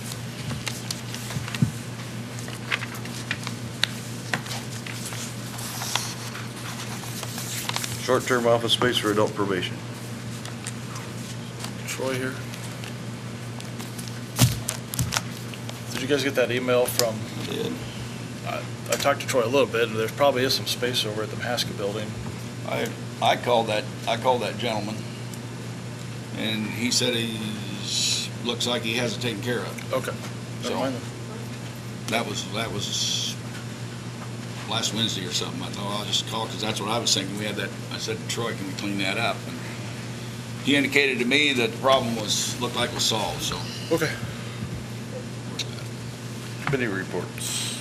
S1: Short-term office space for adult probation.
S5: Troy here. Did you guys get that email from,
S2: Did.
S5: I, I talked to Troy a little bit, and there probably is some space over at the Mahaska building.
S2: I, I called that, I called that gentleman, and he said he's, looks like he has it taken care of.
S5: Okay. Never
S2: So-
S5: mind then.
S2: That was, that was last Wednesday or something. I thought I'll just call, because that's what I was thinking. We had that, I said to Troy, can we clean that up? And he indicated to me that the problem was, looked like it was solved, so.
S5: Okay.
S1: Committee reports.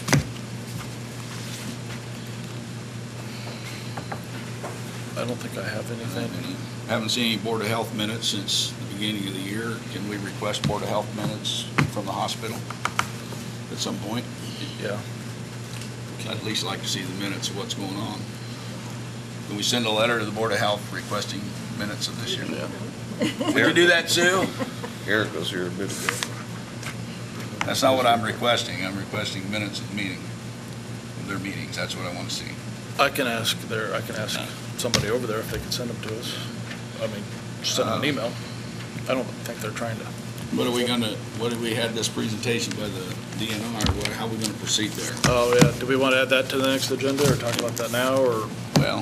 S5: I don't think I have anything.
S2: Haven't seen any Board of Health minutes since the beginning of the year. Can we request Board of Health minutes from the hospital at some point?
S5: Yeah.
S2: I'd at least like to see the minutes of what's going on. Can we send a letter to the Board of Health requesting minutes of this year?
S1: Yeah.
S2: Would you do that, Sue?
S1: Eric was here a bit ago.
S2: That's not what I'm requesting. I'm requesting minutes of the meeting, of their meetings. That's what I want to see.
S5: I can ask there, I can ask somebody over there if they can send them to us. I mean, just send them an
S2: Uh,
S5: email. I don't think they're trying to.
S2: What are we gonna, what did we had this presentation by the D N R, what, how are we gonna proceed there?
S5: Oh, yeah. Do we want to add that to the next agenda or talk about that now, or
S2: Well,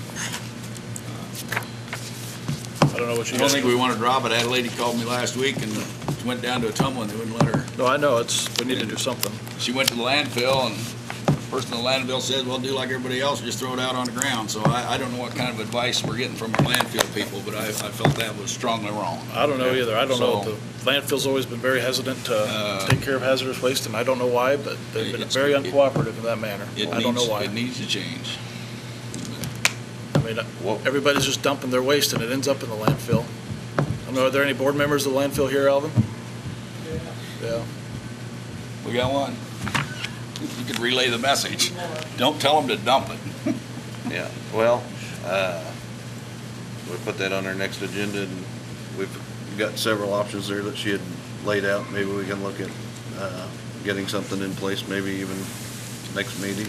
S5: I don't know what you
S2: I don't
S5: guys.
S2: think we want to drop it. That lady called me last week and went down to a tumble and they wouldn't let her.
S5: No, I know, it's, we need to do something.
S2: She went to the landfill and the person in the landfill said, well, do like everybody else, just throw it out on the ground. So I, I don't know what kind of advice we're getting from our landfill people, but I, I felt that was strongly wrong.
S5: I don't know either. I don't know.
S2: So-
S5: The landfill's always been very hesitant to
S2: Uh,
S5: take care of hazardous waste, and I don't know why, but they've been
S2: It's-
S5: very
S2: it-
S5: uncooperative in that manner.
S2: It
S5: I don't know
S2: needs-
S5: why.
S2: It needs to change.
S5: I mean, everybody's just dumping their waste and it ends up in the landfill. I don't know, are there any board members of the landfill here, Alvin? Yeah.
S2: We got one. You could relay the message. Don't tell them to dump it.
S1: Yeah, well, uh, we put that on our next agenda, and we've got several options there that she had laid out. Maybe we can look at, uh, getting something in place, maybe even next meeting.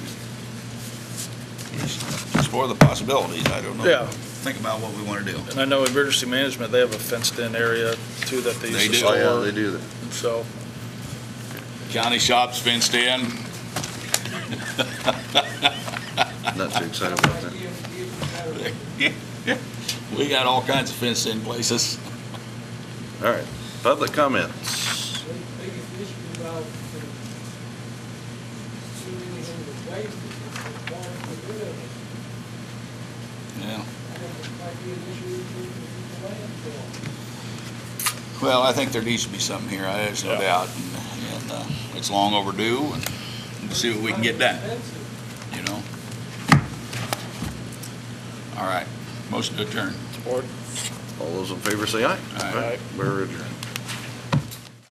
S2: Explore the possibilities. I don't know.
S5: Yeah.
S2: Think about what we want to do.
S5: And I know emergency management, they have a fenced-in area too that they
S2: They
S5: use to
S2: do.
S5: store.
S1: Oh, yeah, they do that.
S5: So,
S2: County shops fenced in.
S1: Not too excited about that.
S2: We got all kinds of fenced in places.
S1: All right, public comments.
S10: Biggest issue about consuming the waste is water for good of it.
S2: Yeah.
S10: I think it might be an issue with the landfill.
S2: Well, I think there needs to be something here. I- There's no
S5: Yeah.
S2: doubt. And, and uh, it's long overdue and we'll see what we can get done, you know? All right. Motion to adjourn.
S5: support.
S1: All those in favor say aye.
S2: Aye.
S1: We're adjourned.